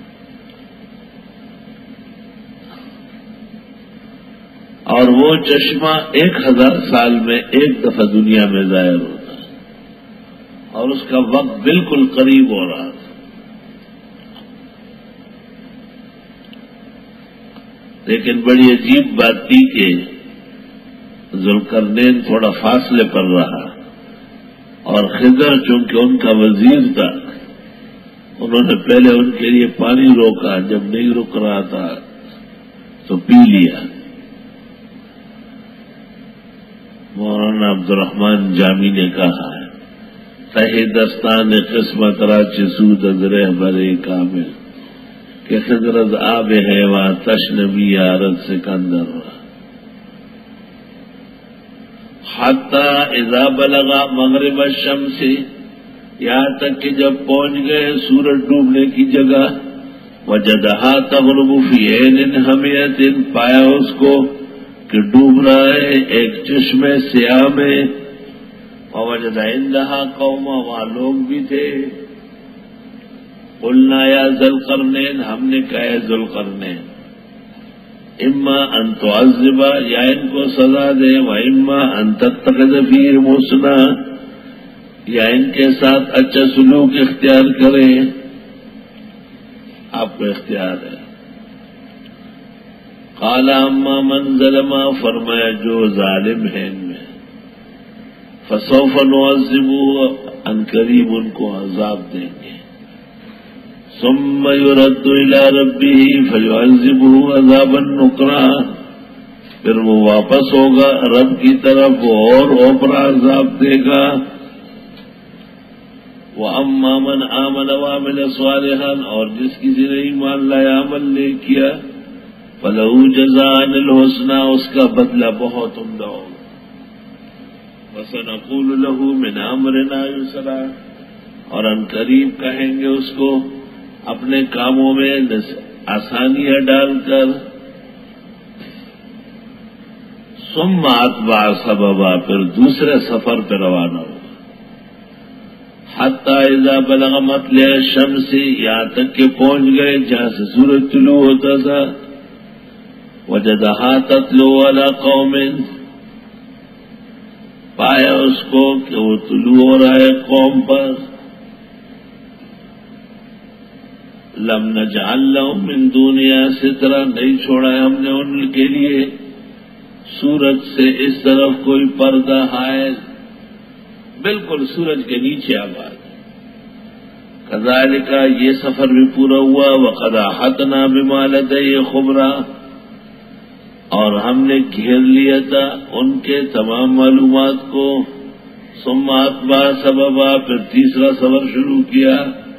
اور وہ چشمہ ایک ہزار سال میں ایک دفعہ دنیا میں ظاہر ہوتا ہے، اور اس کا وقت بالکل قریب ہو رہا تھا۔ لیکن بڑی عجیب بات تھی کہ ذوالقرنین تھوڑا فاصلے پر رہا، اور خضر چونکہ ان کا وزیر تھا، انہوں نے پہلے ان کے لیے پانی روکا، جب نہیں رک رہا تھا تو پی لیا۔ مولانا عبدالرحمان جامی نے کہا ہے، تہی دستان قسمت را چسود از رہبر کامل، کہ خضر از آب حیوا تشنبی عارض سکندر، حتی اذا بلغا مغرب الشمس، یہاں تک کہ جب پہنچ گئے سورج ڈوبنے کی جگہ، وجدہا تغرب فی عین حمیۃ، پایا اس کو کہ ڈوب رہا ہے ایک چشمے سیاہ میں، ووجد عندہا قوما، وہاں لوگ بھی تھے۔ قلنا یا ذوالقرنین، ہم نے کہا ہے ذوالقرنین، اما ان تعذب، یا ان کو سزا دے، و اما ان تتخذ فیہم حسنا، یا ان کے ساتھ اچھا سلوک اختیار کرے، آپ کو اختیار ہے۔ قال اما من ظلم، فرمایا جو ظالم ہے ان میں، فسوف نعذبہ، ان قریب ان کو عذاب دیں گے، ثم يرد الى ربه فيعذبه عذابا نكرا، پھر وہ واپس ہوگا رب کی طرف اور اوپرا عذاب دے گا۔ واما من آمن وعمل صالحا، اور جس کسی نے ایمان لایا عمل نے کیا، فله جزاء الحسنى، اس کا بدلہ بہت عمدہ ہوگا، وسنقول له من امرنا يسرا، اور ان قریب کہیں گے اس کو اپنے کاموں میں آسانیاں ڈال کر۔ ثم اتبع سببا، پھر دوسرے سفر پہ روانہ ہوا، حتی اذا بلغ مطلع الشمس، یہاں تک کہ پہنچ گئے جہاں سے سورج طلوع ہوتا تھا، وجدہا تطلع علی قوم، پایا اس کو کہ وہ طلوع ہو رہا ہے قوم پر، لم نجعل لهم من دنیا سترا، نہیں چھوڑا ہے ہم نے ان کے لیے سورج سے اس طرف کوئی پردہ حائل، بالکل سورج کے نیچے آباد۔ کذالک، یہ سفر بھی پورا ہوا، وقد احطنا بما لدیہ خبرا، اور ہم نے گھیر لیا تھا ان کے تمام معلومات کو۔ ثم اتبع سببا، پھر تیسرا سفر شروع کیا،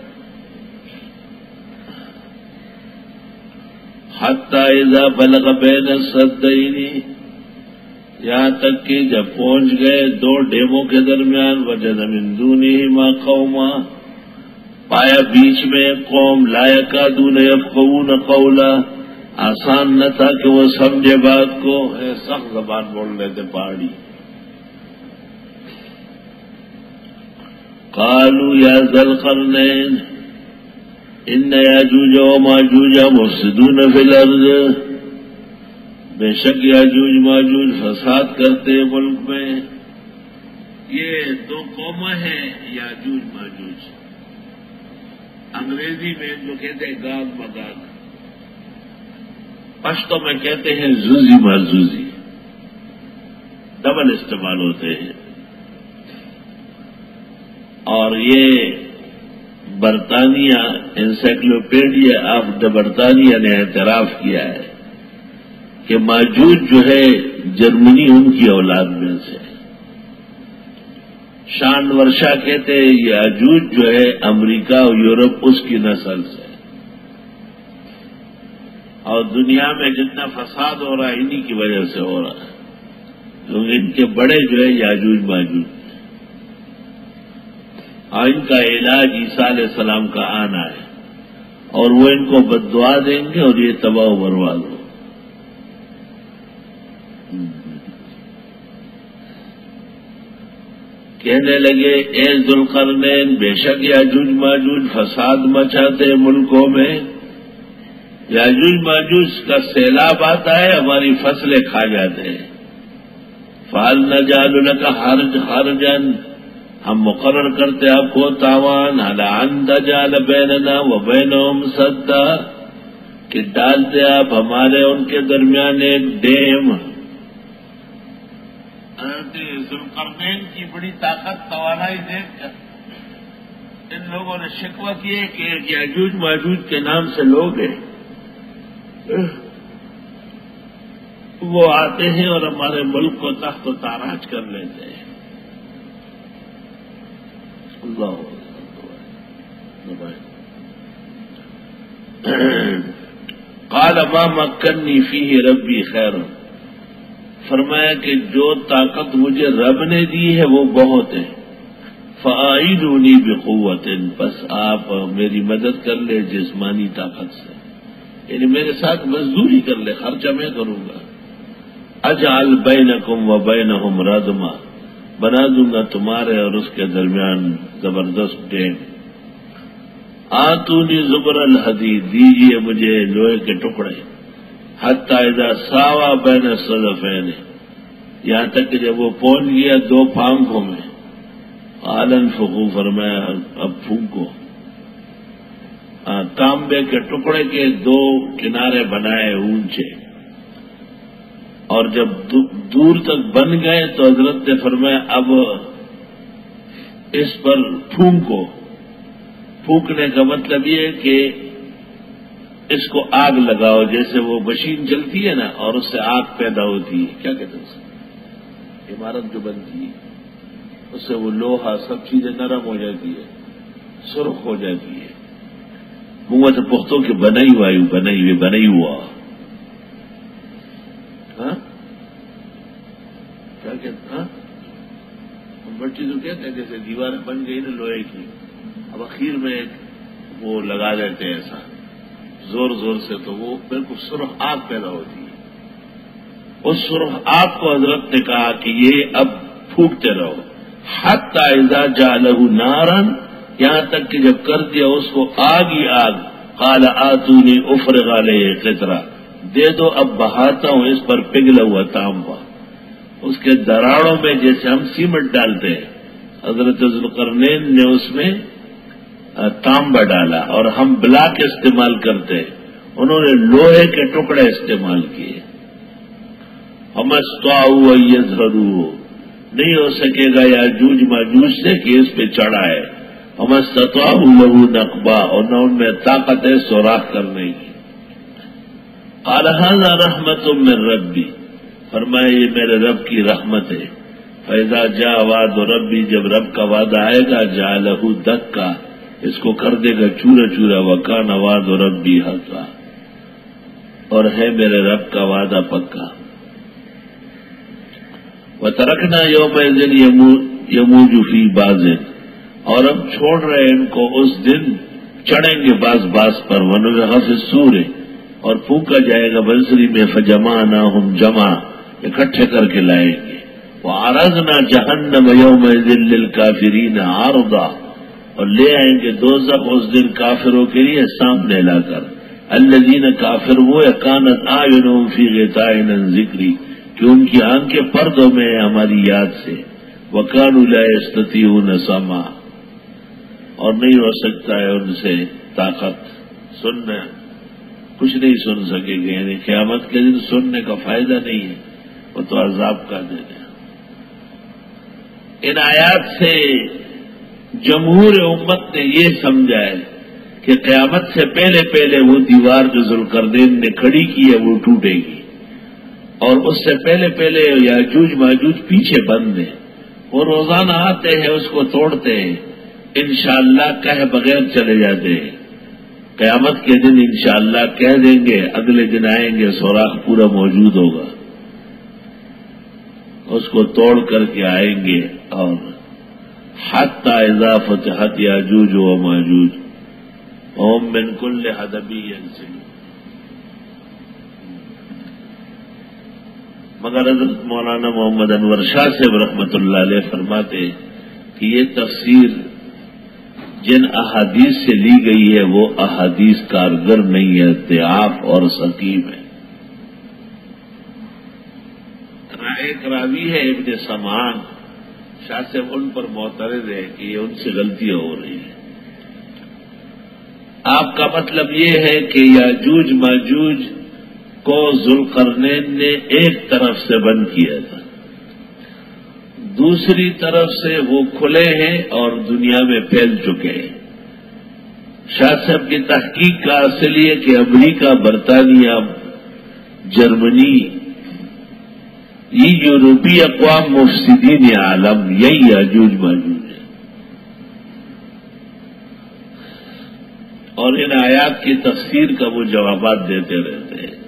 حتی اذا بلغ بین السدین، یہاں تک کہ جب پہنچ گئے دو ڈیموں کے درمیان، وجد من دونہما قوما، پایا بیچ میں قوم، لا یکادون یفقہون قولا، آسان نہ تھا کہ وہ سمجھے بات کو، ہے سخت زبان بول رہے تھے پہاڑی۔ قالوا یا ذا القرنین ان یاجوج و ماجوج مفسدون فی الارض، بے شک یاجوج ماجوج فساد کرتے ملک میں۔ یہ دو قومیں ہیں یاجوج ماجوج، انگریزی میں جو کہتے ہیں گاگ مگاگ، پشتو میں کہتے ہیں زوزی مازوزی، ڈبل استعمال ہوتے ہیں۔ اور یہ برطانیہ انسائکلوپیڈیا آف دا برطانیہ نے اعتراف کیا ہے کہ ماجوج جو ہے جرمنی ان کی اولاد میں سے، شان ورشا کہتے ہیں یاجوج جو ہے امریکہ اور یورپ اس کی نسل سے، اور دنیا میں جتنا فساد ہو رہا ہے انہی کی وجہ سے ہو رہا ہے، کیونکہ ان کے بڑے جو ہے یاجوج ماجوج، اور ان کا علاج عیسیٰ علیہ السلام کا آنا ہے، اور وہ ان کو بددعا دیں گے اور یہ تباہ و برباد ہو۔ کہنے لگے اے ذوالقرنین، بے شک یاجوج ماجوج فساد مچاتے ملکوں میں، یاجوج ماجوج کا سیلاب آتا ہے، ہماری فصلیں کھا جاتے ہیں، فَهَلْ نَجْعَلُ لَكَ حَرْجًا، ہم مقرر کرتے آپ کو تاوان، عَلَىٰ أَن تَجْعَلَ بَيْنَنَا وَبَيْنَهُمْ سَدًّا، کہ ڈالتے آپ ہمارے ان کے درمیان ایک ڈیم۔ حضرت ذوالقرنین کی بڑی طاقت توانائی دیکھ کر ان لوگوں نے شکوہ کیے کہ یاجوج ماجوج کے نام سے لوگ ہیں، وہ آتے ہیں اور ہمارے ملک کو تخت و تاراج کر لیتے ہیں۔ اللہ قال ما مکنی فیہ ربی خیر، فرمایا کہ جو طاقت مجھے رب نے دی ہے وہ بہت ہے، فَأَعِينُونِي بِقُوَّةٍ، بس آپ میری مدد کر لے جسمانی طاقت سے، یعنی میرے ساتھ مزدوری کر لے، خرچہ میں کروں گا۔ اجعل بینکم وبینہم ردما، بنا دوں گا تمہارے اور اس کے درمیان زبردست ڈیم۔ آتونی زبر الحدید، دیجیے مجھے لوہے کے ٹکڑے، حتی اذا ساوا بین الصدفین، یہاں تک کہ جب وہ پہنچ گیا دو پھانکوں میں، قال انفخوا، فرمایا اب پھونکو۔ تانبے کے ٹکڑے کے دو کنارے بنائے اونچے، اور جب دور تک بن گئے تو حضرت نے فرمایا اب اس پر پھونکو۔ پھونکنے کا مطلب یہ ہے کہ اس کو آگ لگاؤ، جیسے وہ مشین چلتی ہے نا اور اس سے آگ پیدا ہوتی ہے، کیا کہتے ہیں اس سے، عمارت جو بنتی ہے اس سے وہ لوہا سب چیزیں نرم ہو جاتی ہے، سرخ ہو جاتی ہے۔ منہ سے پختوں کے بنائی وایو بنائی ہوئی بنائی ہوا، ہاں کیا کہتے ہیں، بچی تو کہتے ہیں جیسے دیواریں بن گئی نا لوہے کی، اب اخیر میں ایک وہ لگا دیتے ہیں ایسا زور زور سے، تو وہ بالکل سرخ آگ پیدا ہوتی ہے۔ اس سرخ آگ کو حضرت نے کہا کہ یہ اب پھونکتے رہو، حتی اذا جعلہ نارا، یہاں تک کہ جب کر دیا اس کو آگ ہی آگ، قال آتونی افرغ علیہ قطرہ، دے دو اب بہاتا ہوں اس پر پگھلا ہوا تانبا۔ اس کے دراڑوں میں جیسے ہم سیمنٹ ڈالتے ہیں، حضرت ذوالقرنین نے اس میں تانبا ڈالا، اور ہم بلاک استعمال کرتے ہیں، انہوں نے لوہے کے ٹکڑے استعمال کیے۔ ہم استطاعوا ان یظہروا، نہیں ہو سکے گا یاجوج ماجوج سے کہ اس پہ چڑھا ہے، ہم استطاعوا له نقبا، اور نہ ان میں طاقت ہے سوراخ کرنے کی۔ قال ھذا رحمت من ربی، فرمایا یہ میرے رب کی رحمت ہے۔ فاذا جاء وعد ربی، جب رب کا وعدہ آئے گا، جعلہ دکا، اس کو کر دے گا چورا چورا، وکان وعد ربی حقا، اور ہے میرے رب کا وعدہ پکا۔ وترکنا یومئذ یموج فی بعض، اور اب چھوڑ رہے ان کو اس دن چڑھیں گے باز باز پر، ونفخ فی الصور، اور پھونکا جائے گا بنسری میں، فجمعناہم جمع، اکٹھے کر کے لائیں گے۔ وعرضنا جہنم یومئذ للکافرین عرضا، اور لے آئیں گے دوزخ اس دن کافروں کے لیے سامنے لا کر۔ الذین، کافر وہ، کانت اعینہم فی غطاء عن ذکری، کہ ان کی آنکھیں پردوں میں ہیں ہماری یاد سے، وکانوا لا یستطیعون سمعا، اور نہیں ہو سکتا ہے ان سے طاقت سننا، کچھ نہیں سن سکے گے، یعنی قیامت کے دن سننے کا فائدہ نہیں ہے، وہ تو عذاب کا دن ہے۔ ان آیات سے جمہور امت نے یہ سمجھا ہے کہ قیامت سے پہلے پہلے وہ دیوار جو ذوالقرنین نے کھڑی کی ہے وہ ٹوٹے گی، اور اس سے پہلے پہلے یاجوج ماجوج پیچھے بند ہیں، وہ روزانہ آتے ہیں، اس کو توڑتے ہیں، انشاءاللہ کہہ بغیر چلے جاتے ہیں۔ قیامت کے دن انشاءاللہ کہہ دیں گے، اگلے دن آئیں گے، سوراخ پورا موجود ہوگا، اس کو توڑ کر کے آئیں گے، اور حتی اذا فتحت یاجوج و ماجوج وهم من کل حدب ینسلون۔ مگر حضرت مولانا محمد انور شاہ صاحب رحمۃ اللہ علیہ فرماتے کہ یہ تفسیر جن احادیث سے لی گئی ہے وہ احادیث کارگر نہیں ہے، ضعاف اور سقیم ہے۔ ایک راوی ہے ابن سمعان، شاہ صاحب ان پر معترض ہے کہ یہ ان سے غلطیاں ہو رہی ہیں۔ آپ کا مطلب یہ ہے کہ یاجوج ماجوج کو ذوالقرنین نے ایک طرف سے بند کیا تھا، دوسری طرف سے وہ کھلے ہیں اور دنیا میں پھیل چکے ہیں۔ شاہ صاحب کی تحقیق کا اصل یہ کہ امریکہ، برطانیہ، جرمنی، یہ یورپی اقوام مفسدین عالم یہی یاجوج ماجوج ہے، اور ان آیات کی تفسیر کا وہ جوابات دیتے رہتے ہیں۔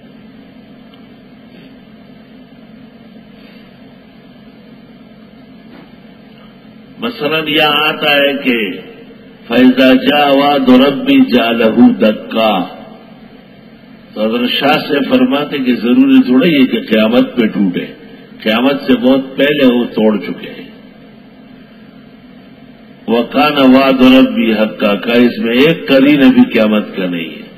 مثلا یہاں آتا ہے کہ فَإِذَا جَاءَ وَعْدُ رَبِّي جَعَلَهُ دَكَّا، تو حضرت شاہ سے فرماتے کہ ضروری تھوڑا یہ کہ قیامت پہ ٹوٹے، قیامت سے بہت پہلے وہ توڑ چکے ہیں۔ وَكَانَ وَعْدُ رَبِّي حَقًّا، کا اس میں ایک قرین بھی قیامت کا نہیں ہے۔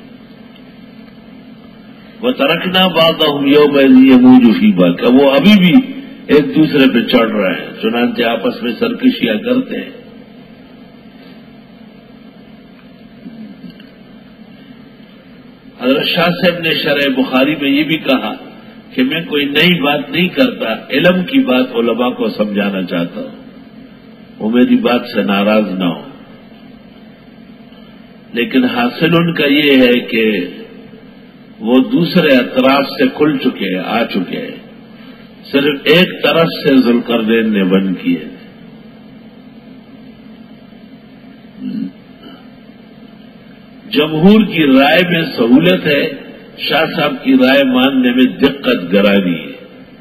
وَتَرَكْنَا بَعْضَهُمْ يَوْمَئِذٍ يَمُوجُ فِي بَعْضٍ، وہ ابھی بھی ایک دوسرے پہ چڑھ رہے ہیں، چنانچہ آپس میں سرکشیاں کرتے ہیں۔ حضرت شاہ صاحب نے شرح بخاری میں یہ بھی کہا کہ میں کوئی نئی بات نہیں کرتا، علم کی بات علماء کو سمجھانا چاہتا ہوں، وہ میری بات سے ناراض نہ ہو، لیکن حاصل ان کا یہ ہے کہ وہ دوسرے اطراف سے کھل چکے ہیں، آ چکے ہیں، صرف ایک طرف سے ذوالقرنین نے بند کیے۔ جمہور کی رائے میں سہولت ہے، شاہ صاحب کی رائے ماننے میں دقت گرانی ہے۔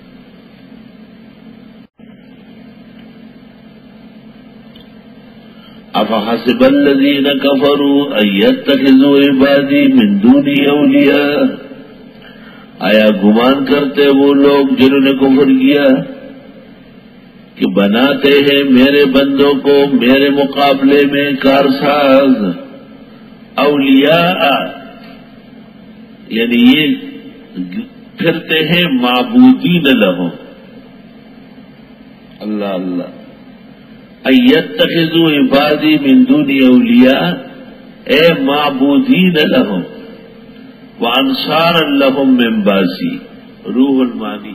افحسب الذین کفروا ان یتخذوا عبادی من دونی اولیاء، آیا گمان کرتے وہ لوگ جنہوں نے کفر کیا کہ بناتے ہیں میرے بندوں کو میرے مقابلے میں کارساز، اولیاء یعنی یہ پھرتے ہیں معبودین لہم، اللہ اللہ، ان یتخذوا عبادی من دونی اولیاء، اے معبودین لہم وانصارا لهم من باسی، روح المانی۔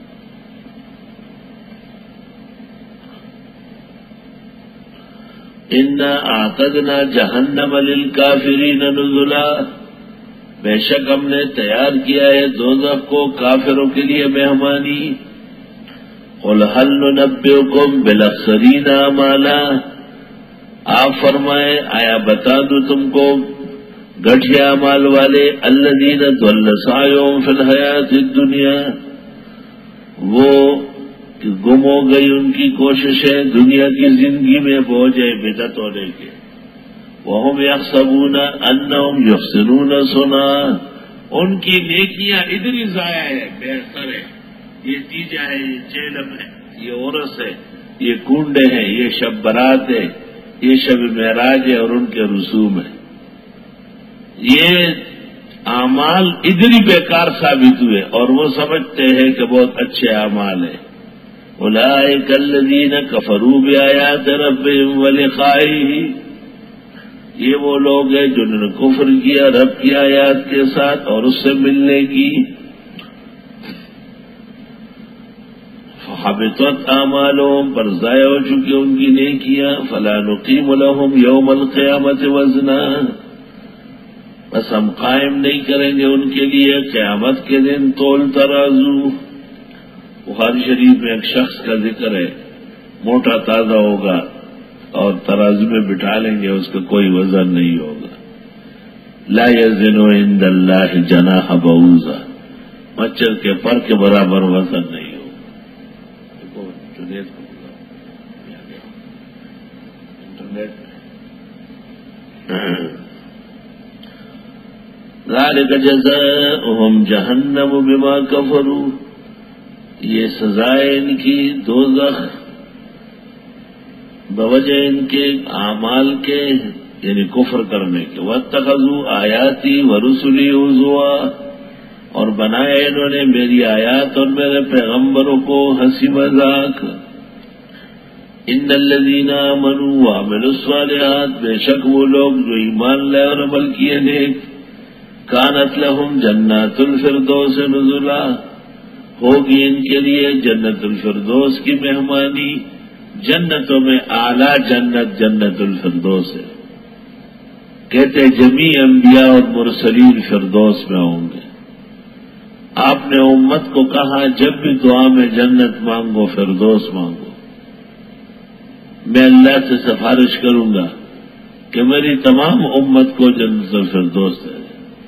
انا اعتدنا جہنم للکافرین نزلا، بے شک ہم نے تیار کیا ہے دوزخ کو کافروں کے لیے مہمانی۔ قل هل ننبئکم بالاخسرین اعمالا، آپ فرمائیں آیا بتا دوں تم کو گٹھیا مال والے، الذین ضل سعیہم فی الحیات الدنیا، وہ کہ گم ہو گئی ان کی کوششیں دنیا کی زندگی میں بوجھے بدعت ہونے کے، وہم یحسبون انہم یحسنون صنعا، ان کی نیکیاں ادھر ہی ضائع ہے، بہتر ہے، یہ تیجا ہے، یہ چیلم ہے، یہ عرس ہے، یہ کنڈے ہیں، یہ شب برات ہے، یہ شب معراج ہے اور ان کے رسوم ہے، یہ اعمال ادھر ہی بیکار ثابت ہوئے اور وہ سمجھتے ہیں کہ بہت اچھے اعمال ہیں۔ اولئک الذین کفروا بآیات ربہم ولقائہ، یہ وہ لوگ ہیں جنہوں نے کفر کیا رب کی آیات کے ساتھ اور اس سے ملنے کی۔ فحبطت اعمالهم، پر ضائع ہو چکی ان کی نیکیاں، فلا نقیم لهم یوم القیامت وزنا، بس ہم قائم نہیں کریں گے ان کے لیے قیامت کے دن تول ترازو۔ بخاری شریف میں ایک شخص کا ذکر ہے، موٹا تازہ ہوگا اور ترازو میں بٹھا لیں گے، اس کا کوئی وزن نہیں ہوگا۔ لا یزن عند اللہ جناح بعوضہ، مچھر کے پر کے برابر وزن نہیں ہوگا۔ دیکھو جنید کو بلاؤ، انٹرنیٹ ذالک جزاؤہم جہنم بما کفروا، یہ سزائے ان کی دوزخ بوجہ ان کے اعمال کے، یعنی کفر کرنے کے۔ واتخذوا آیاتی ورسلی ہزوا، اور بنایا انہوں نے میری آیات اور میرے پیغمبروں کو ہنسی مذاق۔ ان الذین آمنوا وعملوا الصالحات، بے شک وہ لوگ جو ایمان لائے اور عمل کیے نیک، کانت لہم جنات الفردوس نزلا، ہوگی ان کے لیے جنت الفردوس کی مہمانی۔ جنتوں میں اعلیٰ جنت جنت الفردوس ہے، کہتے جمیع انبیاء اور مرسلین فردوس میں ہوں گے۔ آپ نے امت کو کہا جب بھی دعا میں جنت مانگو فردوس مانگو۔ میں اللہ سے سفارش کروں گا کہ میری تمام امت کو جنت الفردوس ہے۔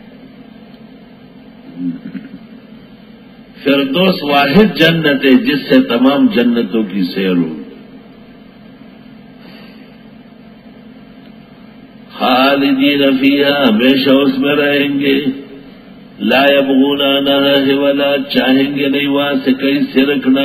فردوس واحد جنت ہے جس سے تمام جنتوں کی سیر ہو۔ خالدین فیہا، ہمیشہ اس میں رہیں گے۔ لا یبغون عنہا حولا، چاہیں گے نہیں وہاں سے کہیں سے رکھنا۔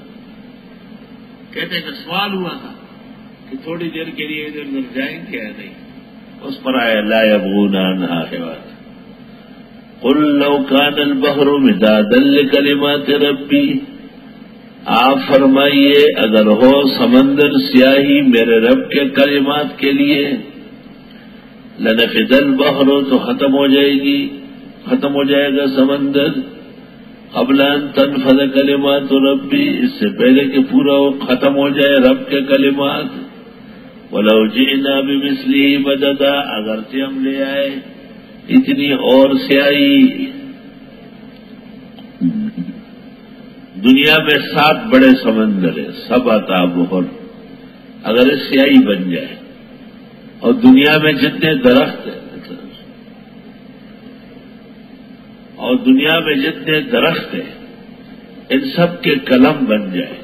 کہتے کہ سوال ہوا تھا کہ تھوڑی دیر کے لیے ادھر ادھر جائیں گے یا نہیں، اس پر آیا لا یبغون عنہا حولا۔ قل لو کان البحر مدادا لکلمات ربی، آپ فرمائیے اگر ہو سمندر سیاہی میرے رب کے کلمات کے لیے، لنفد البحر، تو ختم ہو جائے گی، ختم ہو جائے گا سمندر، قبل ان تنفذ کلمات ربی، اس سے پہلے کہ پورا ختم ہو جائے رب کے کلمات۔ ولو جئنا بمثله مددا، اگرچہ ہم لے آئے اتنی اور سیاہی۔ دنیا میں سات بڑے سمندر ہیں، سبعۃ ابحر، اگر اس سیاہی بن جائے، اور دنیا میں جتنے درخت ہیں، اور دنیا میں جتنے درخت ہیں ان سب کے قلم بن جائے،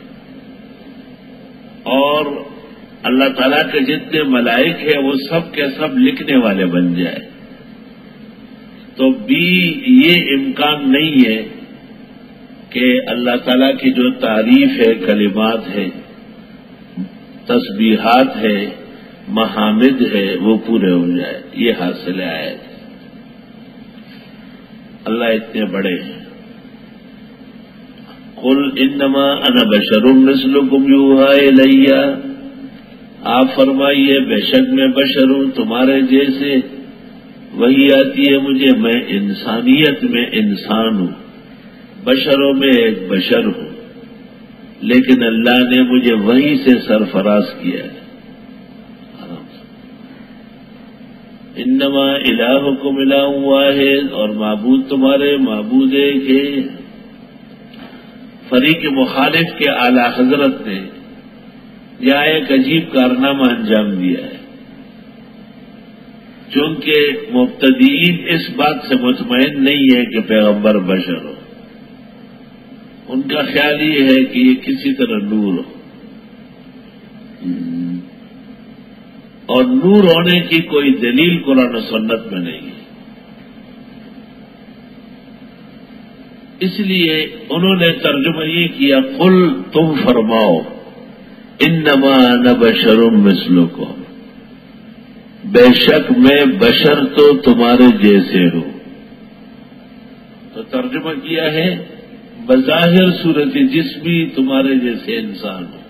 اور اللہ تعالیٰ کے جتنے ملائک ہیں وہ سب کے سب لکھنے والے بن جائے، تو بھی یہ امکان نہیں ہے کہ اللہ تعالیٰ کی جو تعریف ہے، کلمات ہے، تسبیحات ہے، محامد ہے، وہ پورے ہو جائے۔ یہ حاصل آئے تھے، اللہ اتنے بڑے ہیں۔ قل انما انا بشر مثلکم یوحی الی، آپ فرمائیے بے شک میں بشر ہوں تمہارے جیسے، وہی آتی ہے مجھے، میں انسانیت میں انسان ہوں، بشروں میں ایک بشر ہوں، لیکن اللہ نے مجھے وہی سے سرفراز کیا ہے۔ انما الہکم الہ واحد، اور معبود تمہارے معبود ایک ہے۔ فریق مخالف کے اعلی حضرت نے یہاں ایک عجیب کارنامہ انجام دیا ہے، چونکہ مبتدئین اس بات سے مطمئن نہیں ہے کہ پیغمبر بشر ہو، ان کا خیال یہ ہے کہ یہ کسی طرح نور ہو، اور نور ہونے کی کوئی دلیل قرآن و سنت میں نہیں ہے۔ اس لیے انہوں نے ترجمہ یہ کیا، قل تم فرماؤ انما انا بشر مثلکم، بے شک میں بشر تو تمہارے جیسے ہوں۔ تو ترجمہ کیا ہے بظاہر صورت جسمی تمہارے جیسے انسان ہو۔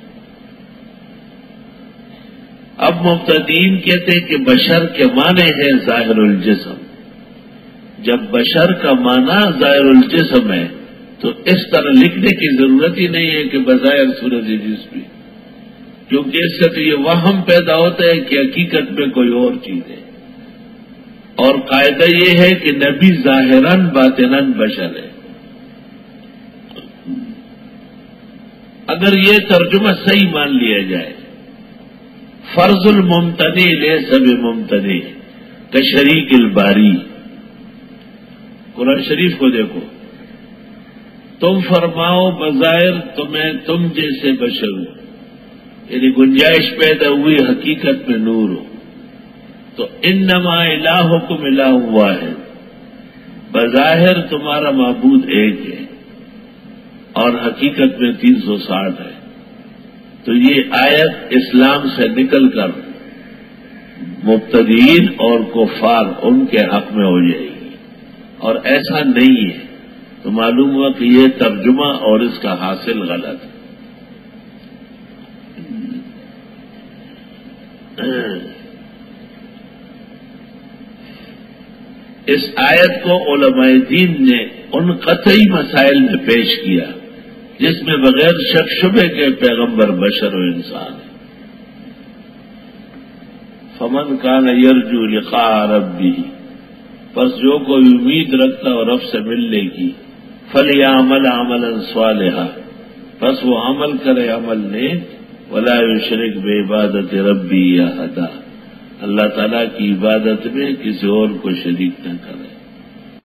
اب مبتدئین کہتے کہ بشر کے معنی ہے ظاہر الجسم، جب بشر کا معنی ظاہر الجسم ہے تو اس طرح لکھنے کی ضرورت ہی نہیں ہے کہ بظاہر صورت جسمی، کیونکہ اس سے تو یہ وہم پیدا ہوتا ہے کہ حقیقت میں کوئی اور چیز ہے، اور قاعدہ یہ ہے کہ نبی ظاہراً باطناً بشر ہے۔ اگر یہ ترجمہ صحیح مان لیا جائے، فرض الممتنع لیس بممتنع کشریک الباری، قرآن شریف کو دیکھو، تم فرماؤ بظاہر تمہیں تم جیسے بشر ہو، یعنی گنجائش پیدا ہوئی حقیقت میں نور ہو، تو انما الہکم الہ واحد، بظاہر تمہارا معبود ایک ہے اور حقیقت میں تین سو ساٹھ ہے، تو یہ آیت اسلام سے نکل کر مبتدئین اور کفار ان کے حق میں ہو جائے گی، اور ایسا نہیں ہے تو معلوم ہوا کہ یہ ترجمہ اور اس کا حاصل غلط ہے۔ اس آیت کو علماء دین نے ان قطعی مسائل میں پیش کیا جس میں بغیر شک شبے کے پیغمبر بشر و انسان ہے۔ فمن کان یرجو لقاء ربہ، پس جو کوئی امید رکھتا اور رب سے ملنے کی، فلیعمل عملا صالحا، پس وہ عمل کرے عمل نیک، ولا یشرک بعبادت ربہ احدا، اللہ تعالیٰ کی عبادت میں کسی اور کو شریک نہ کرے۔